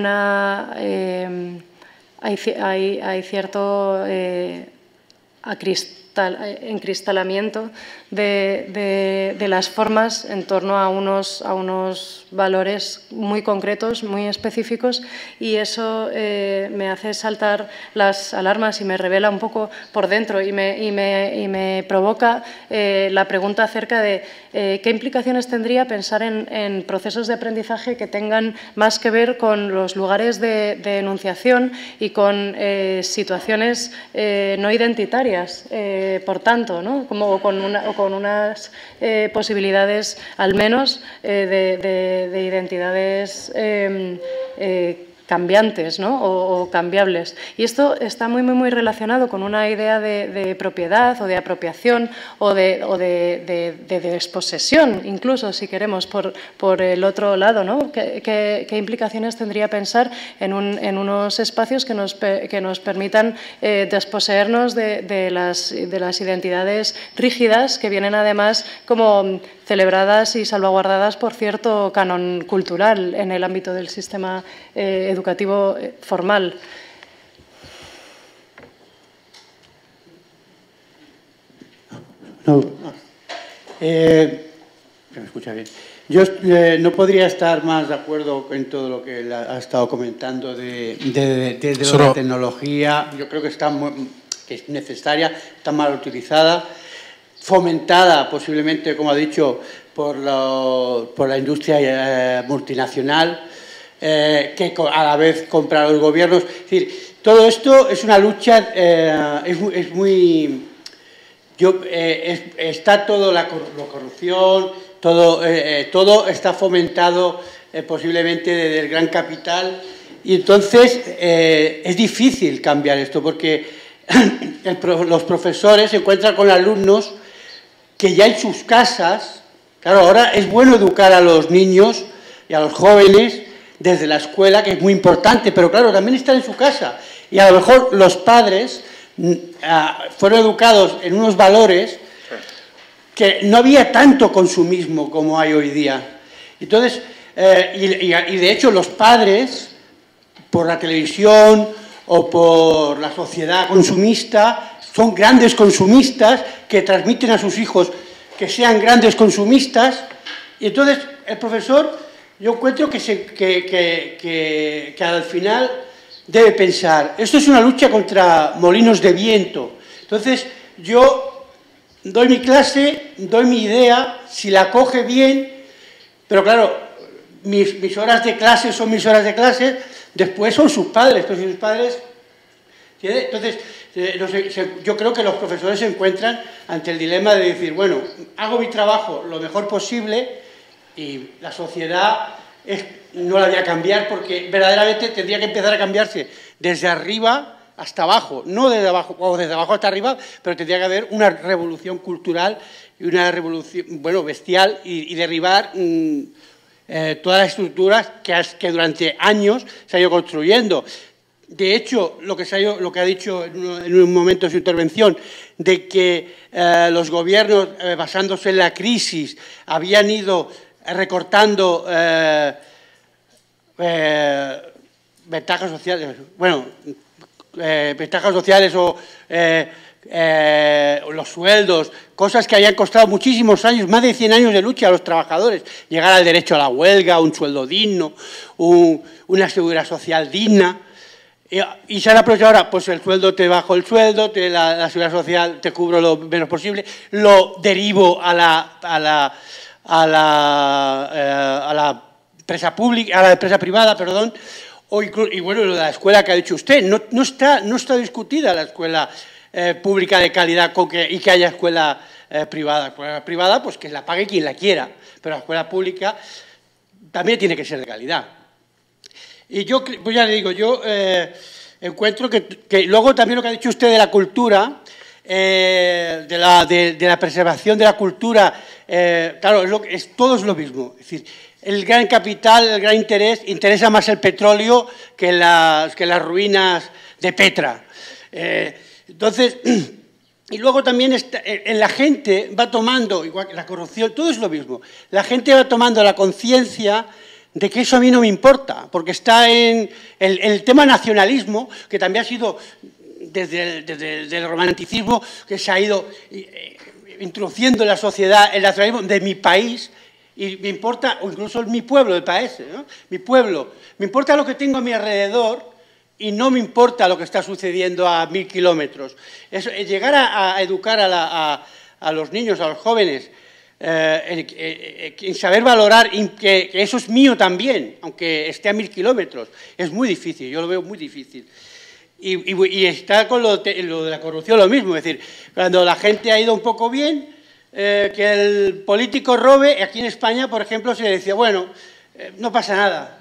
hay cierto encristalamiento de las formas en torno a unos valores muy concretos, muy específicos, y eso me hace saltar las alarmas y me revela un poco por dentro y me provoca la pregunta acerca de qué implicaciones tendría pensar en procesos de aprendizaje que tengan más que ver con los lugares de enunciación y con situaciones no identitarias por tanto, ¿no? Como con unas posibilidades, al menos, de identidades cambiantes, ¿no? o cambiables. Y esto está muy relacionado con una idea de propiedad o de apropiación o de desposesión, incluso, si queremos, por el otro lado, ¿no? ¿Qué implicaciones tendría pensar en unos espacios que nos permitan desposeernos de las identidades rígidas que vienen además como celebradas y salvaguardadas por cierto canon cultural en el ámbito del sistema educativo formal? No, me escucha bien. Yo no podría estar más de acuerdo en todo lo que él ha estado comentando de la tecnología. Yo creo que que es necesaria, está mal utilizada, fomentada posiblemente, como ha dicho, por la industria multinacional, que a la vez compra a los gobiernos. Es decir, todo esto es una lucha, está todo la corrupción, todo está fomentado posiblemente desde el gran capital, y entonces es difícil cambiar esto, porque los profesores se encuentran con alumnos que ya en sus casas, claro, ahora es bueno educar a los niños y a los jóvenes desde la escuela, que es muy importante, pero claro, también están en su casa, y a lo mejor los padres fueron educados en unos valores que no había tanto consumismo como hay hoy día. Entonces, y de hecho los padres, por la televisión o por la sociedad consumista, son grandes consumistas que transmiten a sus hijos que sean grandes consumistas, y entonces el profesor, yo encuentro que al final debe pensar, esto es una lucha contra molinos de viento. Entonces yo doy mi clase, doy mi idea, si la coge bien, pero claro, mis horas de clase son mis horas de clase, después son sus padres, entonces sus padres... Entonces, yo creo que los profesores se encuentran ante el dilema de decir, bueno, hago mi trabajo lo mejor posible y la sociedad no la voy a cambiar, porque verdaderamente tendría que empezar a cambiarse desde arriba hasta abajo, no desde abajo, o desde abajo hasta arriba, pero tendría que haber una revolución cultural y una revolución, bueno, bestial, y derribar todas las estructuras que durante años se han ido construyendo. De hecho, lo que ha dicho en un momento de su intervención, de que los gobiernos, basándose en la crisis, habían ido recortando ventajas sociales, ventajas sociales o los sueldos, cosas que habían costado muchísimos años, más de 100 años de lucha a los trabajadores, llegar al derecho a la huelga, un sueldo digno, una seguridad social digna. Y se han aprovechado ahora, pues el sueldo, te bajo el sueldo, la seguridad social te cubro lo menos posible, lo derivo a la empresa pública, a la empresa privada, perdón, y bueno, lo de la escuela que ha dicho usted, no está discutida la escuela pública de calidad y que haya escuela privada. La escuela privada, pues que la pague quien la quiera, pero la escuela pública también tiene que ser de calidad. Y yo, pues ya le digo, yo encuentro que luego también lo que ha dicho usted de la cultura, de la preservación de la cultura, claro, todo es lo mismo. Es decir, el gran capital, el gran interesa más el petróleo que las ruinas de Petra. Entonces, y luego también la gente va tomando, igual que la corrupción, todo es lo mismo. La gente va tomando la conciencia de que eso a mí no me importa, porque está en el tema nacionalismo, que también ha sido desde el romanticismo, que se ha ido introduciendo en la sociedad el nacionalismo de mi país, y me importa, o incluso mi pueblo, el país, ¿no? Mi pueblo, me importa lo que tengo a mi alrededor y no me importa lo que está sucediendo a 1000 kilómetros. Llegar a educar a los niños, a los jóvenes, en saber valorar que eso es mío también, aunque esté a 1000 kilómetros, es muy difícil, yo lo veo muy difícil. Y está con lo de la corrupción lo mismo, es decir, cuando la gente ha ido un poco bien, que el político robe, aquí en España, por ejemplo, se le decía, bueno, no pasa nada.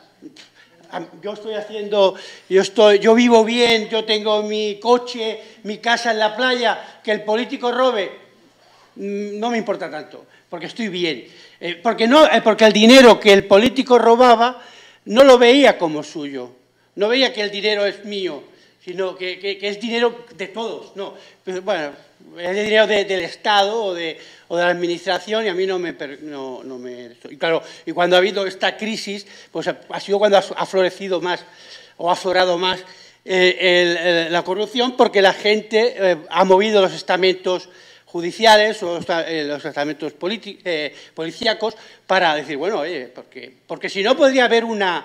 Yo vivo bien, yo tengo mi coche, mi casa en la playa, que el político robe, no me importa tanto, porque estoy bien. Porque el dinero que el político robaba no lo veía como suyo, no veía que el dinero es mío, sino que es dinero de todos. No, pero, bueno, es dinero del Estado o de la Administración y a mí no me... Y claro, y cuando ha habido esta crisis, pues ha sido cuando ha florecido más o ha aflorado más la corrupción, porque la gente ha movido los estamentos judiciales o los estamentos policíacos para decir, bueno, oye, porque si no podría haber una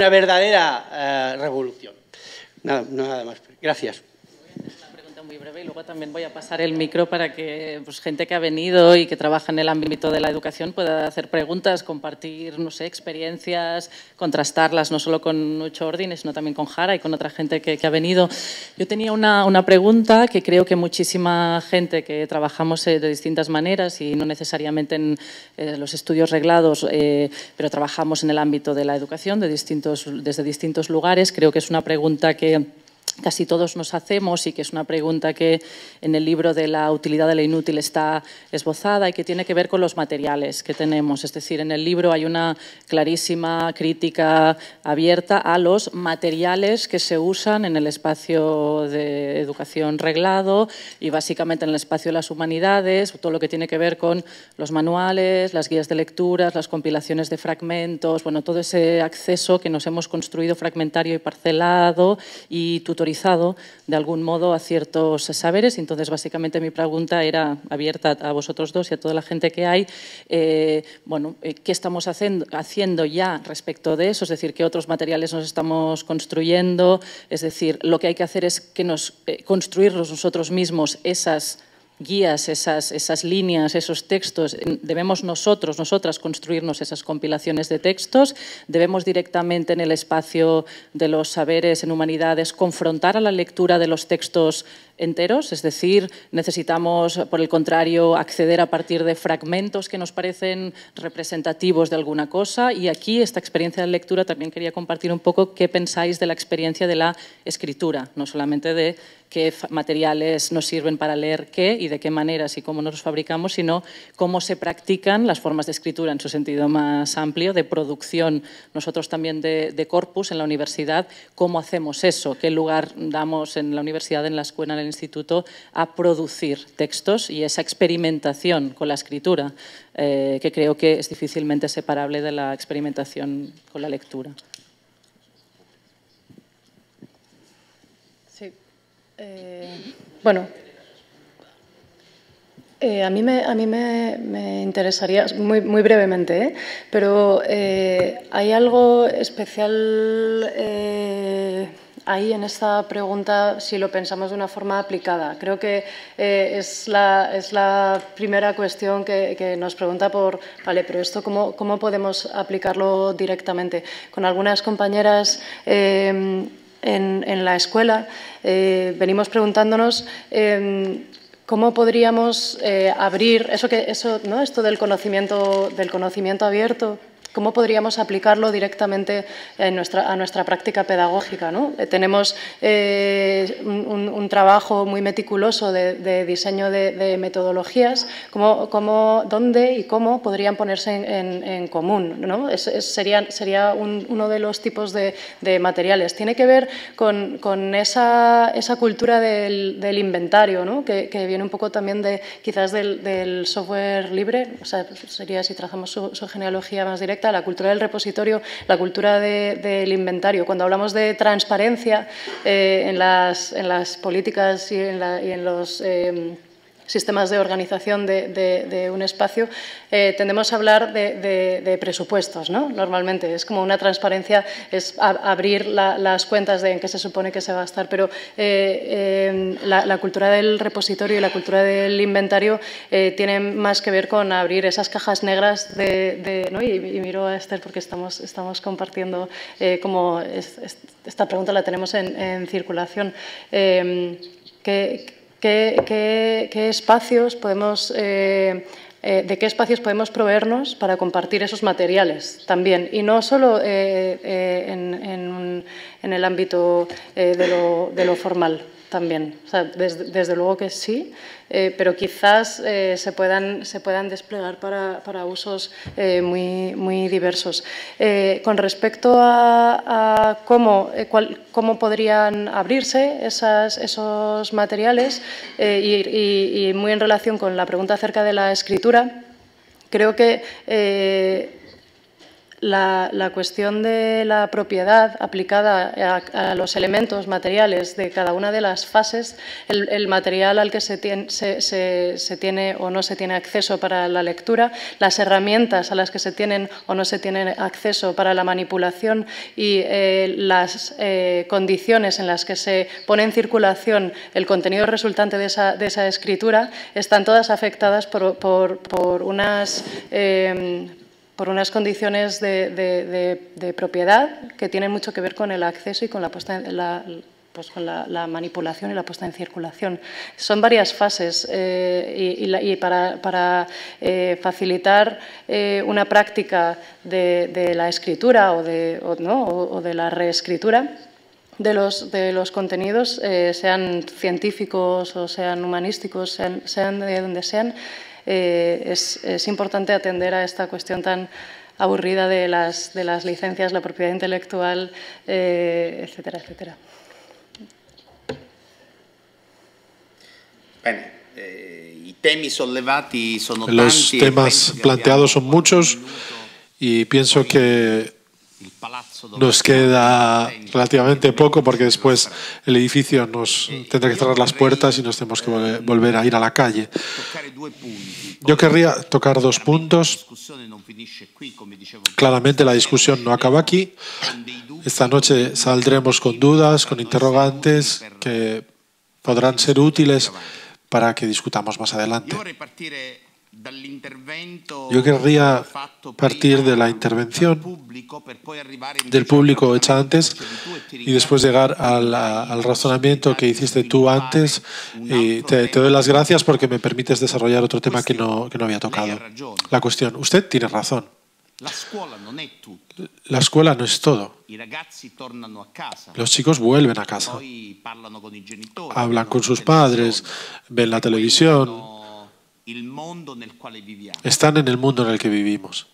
verdadera revolución. Nada más. Gracias. Una pregunta muy breve y luego también voy a pasar el micro para que pues, gente que ha venido y que trabaja en el ámbito de la educación pueda hacer preguntas, compartir, no sé, experiencias, contrastarlas no solo con Nucho Ordine, sino también con Jara y con otra gente que ha venido. Yo tenía una pregunta que creo que muchísima gente que trabajamos de distintas maneras y no necesariamente en los estudios reglados, pero trabajamos en el ámbito de la educación desde distintos lugares. Creo que es una pregunta que casi todos nos hacemos y que es una pregunta que en el libro de la utilidad de lo inútil está esbozada y que tiene que ver con los materiales que tenemos. Es decir, en el libro hay una clarísima crítica abierta a los materiales que se usan en el espacio de educación reglado y básicamente en el espacio de las humanidades, todo lo que tiene que ver con los manuales, las guías de lecturas, las compilaciones de fragmentos, bueno, todo ese acceso que nos hemos construido fragmentario y parcelado y tutorizado de algún modo a ciertos saberes. Entonces, básicamente mi pregunta era abierta a vosotros dos y a toda la gente que hay. Bueno, ¿qué estamos haciendo ya respecto de eso? Es decir, ¿qué otros materiales nos estamos construyendo? Es decir, lo que hay que hacer es construirnos nosotros mismos esas guías, esas líneas, esos textos. Debemos nosotras construirnos esas compilaciones de textos. Debemos directamente en el espacio de los saberes en humanidades confrontar a la lectura de los textos enteros, es decir, necesitamos, por el contrario, acceder a partir de fragmentos que nos parecen representativos de alguna cosa. Y aquí, esta experiencia de lectura, también quería compartir un poco qué pensáis de la experiencia de la escritura, no solamente de qué materiales nos sirven para leer qué y de qué maneras y cómo nos los fabricamos, sino cómo se practican las formas de escritura en su sentido más amplio, de producción, nosotros también de corpus en la universidad, cómo hacemos eso, qué lugar damos en la universidad, en la escuela, en el instituto, a producir textos y esa experimentación con la escritura, que creo que es difícilmente separable de la experimentación con la lectura. Sí. Bueno, a mí me interesaría, muy brevemente, pero hay algo especial ahí en esta pregunta si lo pensamos de una forma aplicada. Creo que es la primera cuestión que nos pregunta vale, pero esto ¿cómo podemos aplicarlo directamente? Con algunas compañeras en la escuela venimos preguntándonos cómo podríamos abrir esto del conocimiento abierto. ¿Cómo podríamos aplicarlo directamente a nuestra práctica pedagógica, ¿no? Tenemos un trabajo muy meticuloso de diseño de metodologías, dónde y cómo podrían ponerse en común, ¿no? Sería uno de los tipos de materiales. Tiene que ver con esa cultura del inventario, ¿no? que viene un poco también quizás del software libre, o sea, sería si trazamos su genealogía más directa, la cultura del repositorio, la cultura del inventario. Cuando hablamos de transparencia en las políticas y en los sistemas de organización de un espacio, tendemos a hablar de presupuestos, ¿no? Normalmente es como una transparencia, es abrir las cuentas de en qué se supone que se va a gastar, pero la cultura del repositorio y la cultura del inventario tienen más que ver con abrir esas cajas negras ¿no? Y miro a Esther porque estamos compartiendo como esta pregunta la tenemos en circulación. ¿Qué espacios podemos, de qué espacios podemos proveernos para compartir esos materiales también? Y no solo en el ámbito de lo formal también. O sea, desde luego que sí, pero quizás se puedan desplegar para usos muy diversos. Con respecto a cómo podrían abrirse esos materiales y muy en relación con la pregunta acerca de la escritura, creo que la cuestión de la propiedad aplicada a los elementos materiales de cada una de las fases, el material al que se tiene o no se tiene acceso para la lectura, las herramientas a las que se tienen o no se tiene acceso para la manipulación y las condiciones en las que se pone en circulación el contenido resultante de esa escritura, están todas afectadas por unas condiciones de propiedad que tienen mucho que ver con el acceso y con con la manipulación y la puesta en circulación. Son varias fases y para facilitar una práctica de la escritura o de la reescritura de los contenidos, sean científicos o sean humanísticos, sean de donde sean, es importante atender a esta cuestión tan aburrida de las licencias, la propiedad intelectual, etcétera, etcétera. Los temas planteados son muchos y pienso que nos queda relativamente poco porque después el edificio nos tendrá que cerrar las puertas y nos tenemos que volver a ir a la calle. Yo querría tocar 2 puntos. Claramente la discusión no acaba aquí. Esta noche saldremos con dudas, con interrogantes que podrán ser útiles para que discutamos más adelante. Yo querría partir de la intervención del público hecha antes y después llegar al razonamiento que hiciste tú antes. Y te doy las gracias porque me permites desarrollar otro tema que no había tocado. La cuestión, usted tiene razón. La escuela no es todo. Los chicos vuelven a casa. Hablan con sus padres, ven la televisión. Están en el mundo en el que vivimos.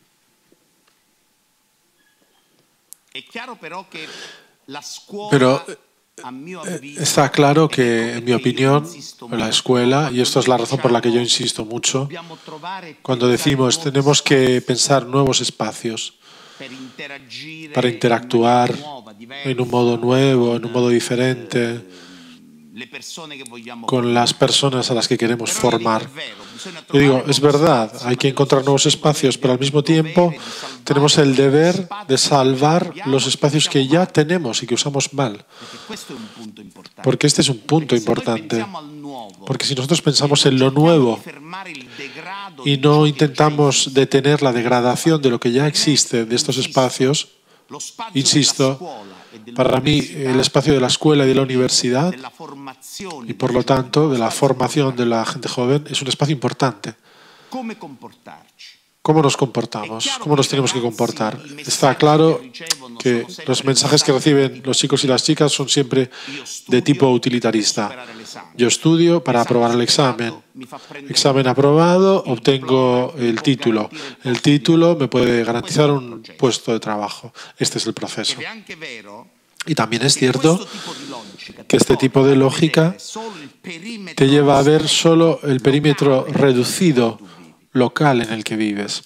Pero está claro que, en mi opinión, la escuela, y esto es la razón por la que yo insisto mucho, cuando decimos tenemos que pensar nuevos espacios para interactuar en un modo nuevo, en un modo diferente, con las personas a las que queremos formar. Yo digo, es verdad, hay que encontrar nuevos espacios, pero al mismo tiempo tenemos el deber de salvar los espacios que ya tenemos y que usamos mal. Porque este es un punto importante. Porque si nosotros pensamos en lo nuevo y no intentamos detener la degradación de lo que ya existe de estos espacios, insisto, para mí el espacio de la escuela y de la universidad y por lo tanto de la formación de la gente joven es un espacio importante. ¿Cómo nos comportamos? ¿Cómo nos tenemos que comportar? Está claro que los mensajes que reciben los chicos y las chicas son siempre de tipo utilitarista. Yo estudio para aprobar el examen. Examen aprobado, obtengo el título. El título me puede garantizar un puesto de trabajo. Este es el proceso. Y también es cierto que este tipo de lógica te lleva a ver solo el perímetro reducido local en el que vives.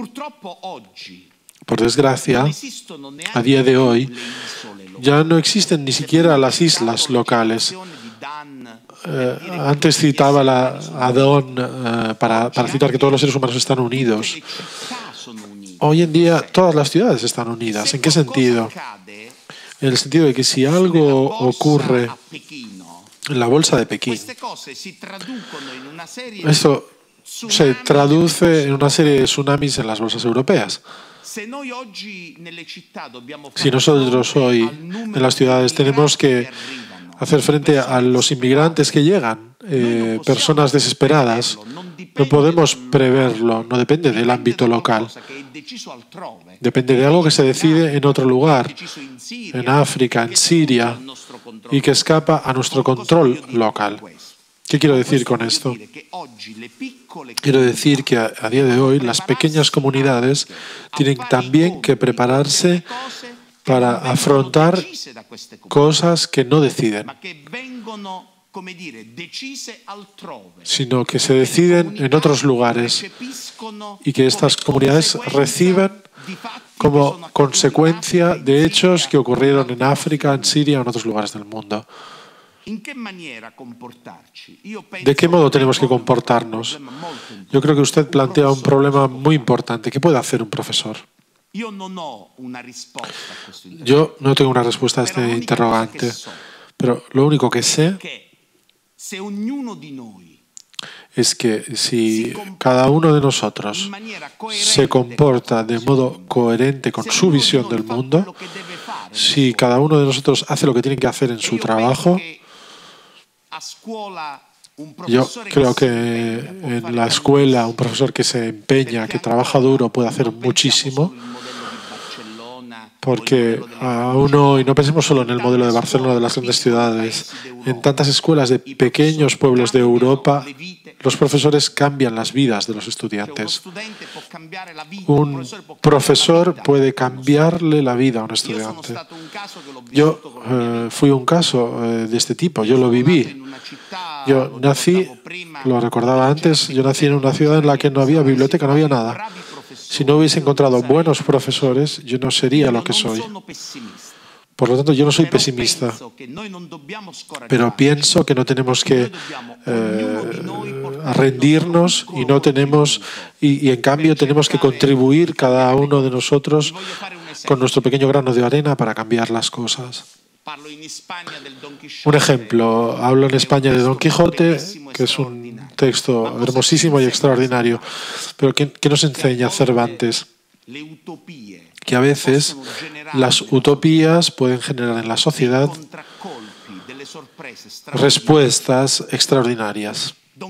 Por desgracia, a día de hoy, ya no existen ni siquiera las islas locales. Antes citaba a Don para citar que todos los seres humanos están unidos. Hoy en día todas las ciudades están unidas. ¿En qué sentido? En el sentido de que si algo ocurre en la bolsa de Pekín, esto se traduce en una serie de tsunamis en las bolsas europeas. Si nosotros hoy en las ciudades tenemos que hacer frente a los inmigrantes que llegan, personas desesperadas, no podemos preverlo, no depende del ámbito local. Depende de algo que se decide en otro lugar, en África, en Siria, y que escapa a nuestro control local. ¿Qué quiero decir con esto? Quiero decir que a día de hoy las pequeñas comunidades tienen también que prepararse para afrontar cosas que no deciden, sino que se deciden en otros lugares y que estas comunidades reciben como consecuencia de hechos que ocurrieron en África, en Siria o en otros lugares del mundo. ¿De qué modo tenemos que comportarnos? Yo creo que usted plantea un problema muy importante. ¿Qué puede hacer un profesor? Yo no tengo una respuesta a este interrogante, pero lo único que sé es que si cada uno de nosotros se comporta de modo coherente con su visión del mundo, si cada uno de nosotros hace lo que tiene que hacer en su trabajo, yo creo que en la escuela un profesor que se empeña, que trabaja duro, puede hacer muchísimo. Porque aún hoy, no pensemos solo en el modelo de Barcelona, de las grandes ciudades, en tantas escuelas de pequeños pueblos de Europa, los profesores cambian las vidas de los estudiantes. Un profesor puede cambiarle la vida a un estudiante. Yo fui un caso de este tipo, yo lo viví. Yo nací, lo recordaba antes, yo nací en una ciudad en la que no había biblioteca, no había nada. Si no hubiese encontrado buenos profesores, yo no sería lo que soy. Por lo tanto, yo no soy pesimista, pero pienso que no tenemos que rendirnos y no tenemos y en cambio tenemos que contribuir cada uno de nosotros con nuestro pequeño grano de arena para cambiar las cosas. Un ejemplo, hablo en España de Don Quijote, que es un texto hermosísimo y extraordinario, pero ¿qué nos enseña Cervantes? Que a veces las utopías pueden generar en la sociedad respuestas extraordinarias. Don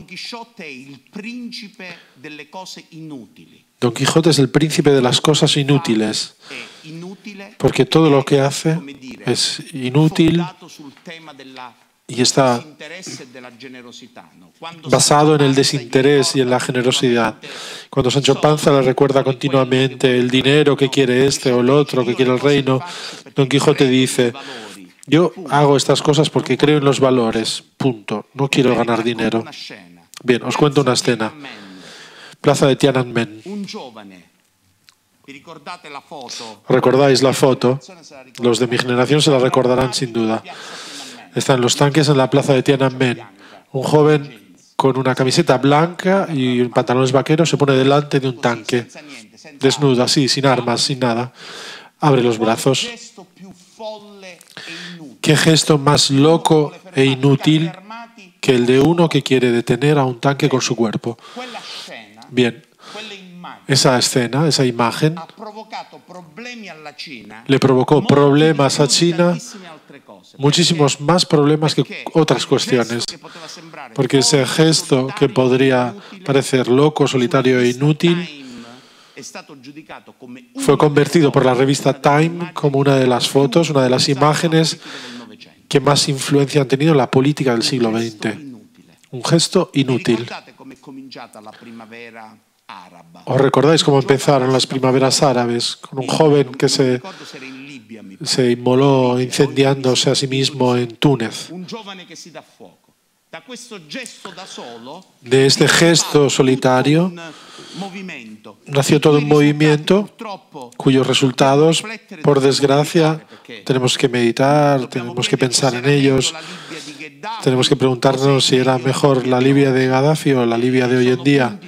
Quijote es el príncipe de las cosas inútiles, porque todo lo que hace es inútil y está basado en el desinterés y en la generosidad. Cuando Sancho Panza le recuerda continuamente el dinero que quiere este o el otro, que quiere el reino, Don Quijote dice: yo hago estas cosas porque creo en los valores, punto, no quiero ganar dinero. Bien, os cuento una escena. Plaza de Tiananmen. ¿Recordáis la foto? Los de mi generación se la recordarán sin duda. Están los tanques en la plaza de Tiananmen. Un joven con una camiseta blanca y pantalones vaqueros se pone delante de un tanque, desnudo, así, sin armas, sin nada. Abre los brazos. ¿Qué gesto más loco e inútil que el de uno que quiere detener a un tanque con su cuerpo? Bien, esa escena, esa imagen, le provocó problemas a China, muchísimos más problemas que otras cuestiones, porque ese gesto que podría parecer loco, solitario e inútil fue convertido por la revista Time como una de las fotos, una de las imágenes que más influencia han tenido en la política del siglo XX. Un gesto inútil. ¿Os recordáis cómo empezaron las primaveras árabes? Con un joven que se inmoló incendiándose a sí mismo en Túnez. De este gesto solitario nació todo un movimiento cuyos resultados, por desgracia, tenemos que meditar, tenemos que pensar en ellos. Tenemos que preguntarnos si era mejor la Libia de Gaddafi o la Libia de hoy en día.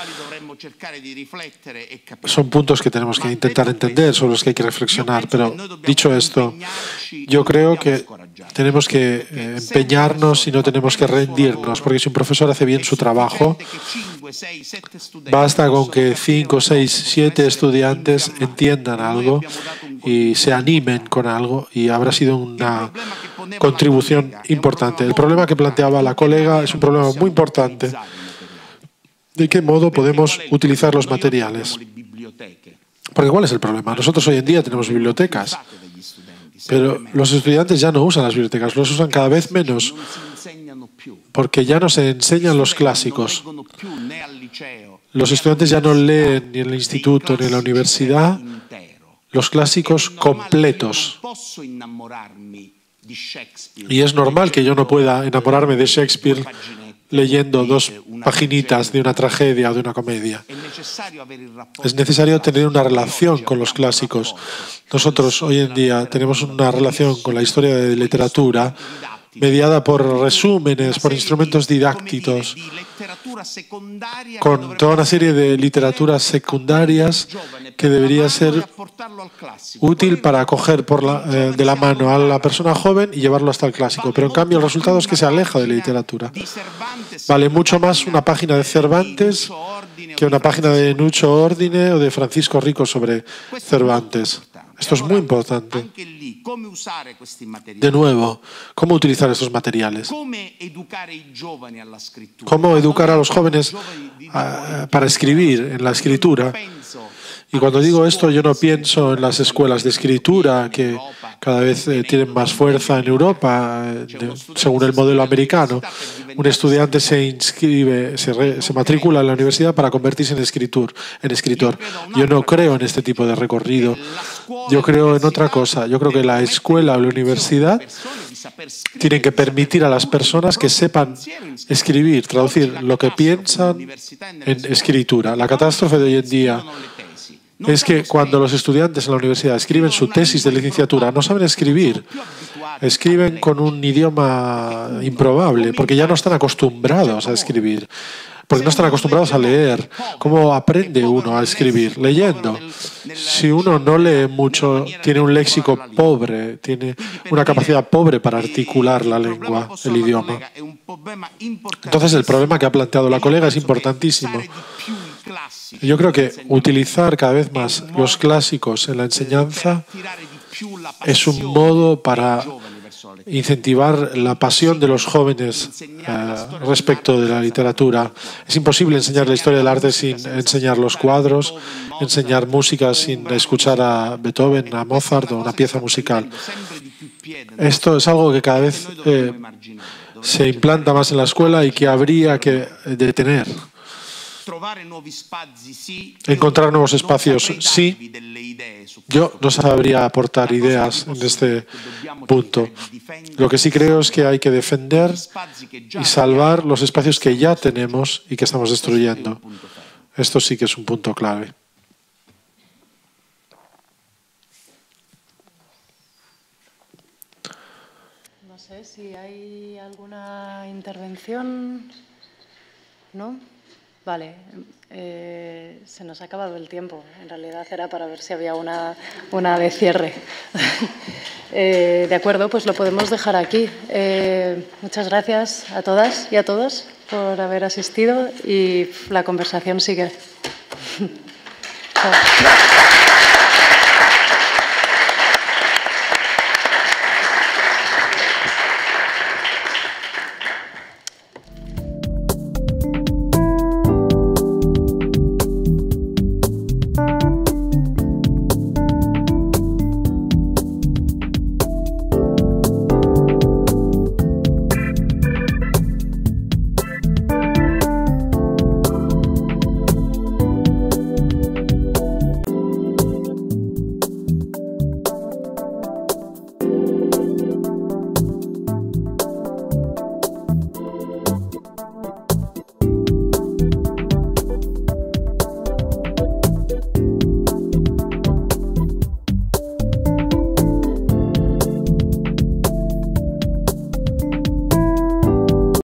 Son puntos que tenemos que intentar entender, sobre los que hay que reflexionar. Pero dicho esto, yo creo que tenemos que empeñarnos y no tenemos que rendirnos, porque si un profesor hace bien su trabajo, basta con que 5, 6, 7 estudiantes entiendan algo y se animen con algo, y habrá sido una contribución importante. El problema que planteaba la colega es un problema muy importante. ¿De qué modo podemos utilizar los materiales? Porque ¿cuál es el problema? Nosotros hoy en día tenemos bibliotecas, pero los estudiantes ya no usan las bibliotecas, los usan cada vez menos, porque ya no se enseñan los clásicos. Los estudiantes ya no leen ni en el instituto ni en la universidad los clásicos completos. Y es normal que yo no pueda enamorarme de Shakespeare leyendo 2 paginitas de una tragedia o de una comedia. Es necesario tener una relación con los clásicos. Nosotros hoy en día tenemos una relación con la historia de literatura mediada por resúmenes, por instrumentos didácticos, con toda una serie de literaturas secundarias que debería ser útil para coger de la mano a la persona joven y llevarlo hasta el clásico. Pero en cambio el resultado es que se aleja de la literatura. Vale mucho más una página de Cervantes que una página de Nuccio Ordine o de Francisco Rico sobre Cervantes. Esto es muy importante. De nuevo, ¿cómo utilizar estos materiales? ¿Cómo educar a los jóvenes para escribir, en la escritura? Y cuando digo esto, yo no pienso en las escuelas de escritura que cada vez tienen más fuerza en Europa, según el modelo americano. Un estudiante se inscribe, se matricula en la universidad para convertirse en escritor. Yo no creo en este tipo de recorrido. Yo creo en otra cosa. Yo creo que la escuela o la universidad tienen que permitir a las personas que sepan escribir, traducir lo que piensan en escritura. La catástrofe de hoy en día es que cuando los estudiantes en la universidad escriben su tesis de licenciatura, no saben escribir. Escriben con un idioma improbable, porque ya no están acostumbrados a escribir, porque no están acostumbrados a leer. ¿Cómo aprende uno a escribir? Leyendo. Si uno no lee mucho, tiene un léxico pobre, tiene una capacidad pobre para articular la lengua, el idioma. Entonces el problema que ha planteado la colega es importantísimo. Yo creo que utilizar cada vez más los clásicos en la enseñanza es un modo para incentivar la pasión de los jóvenes respecto de la literatura. Es imposible enseñar la historia del arte sin enseñar los cuadros, enseñar música sin escuchar a Beethoven, a Mozart o una pieza musical. Esto es algo que cada vez se implanta más en la escuela y que habría que detener. Encontrar nuevos espacios, sí. Yo no sabría aportar ideas en este punto. Lo que sí creo es que hay que defender y salvar los espacios que ya tenemos y que estamos destruyendo. Esto sí que es un punto clave. No sé si hay alguna intervención. ¿No? Vale, se nos ha acabado el tiempo. En realidad era para ver si había una de cierre. De acuerdo, pues lo podemos dejar aquí. Muchas gracias a todas y a todos por haber asistido y la conversación sigue. Chao.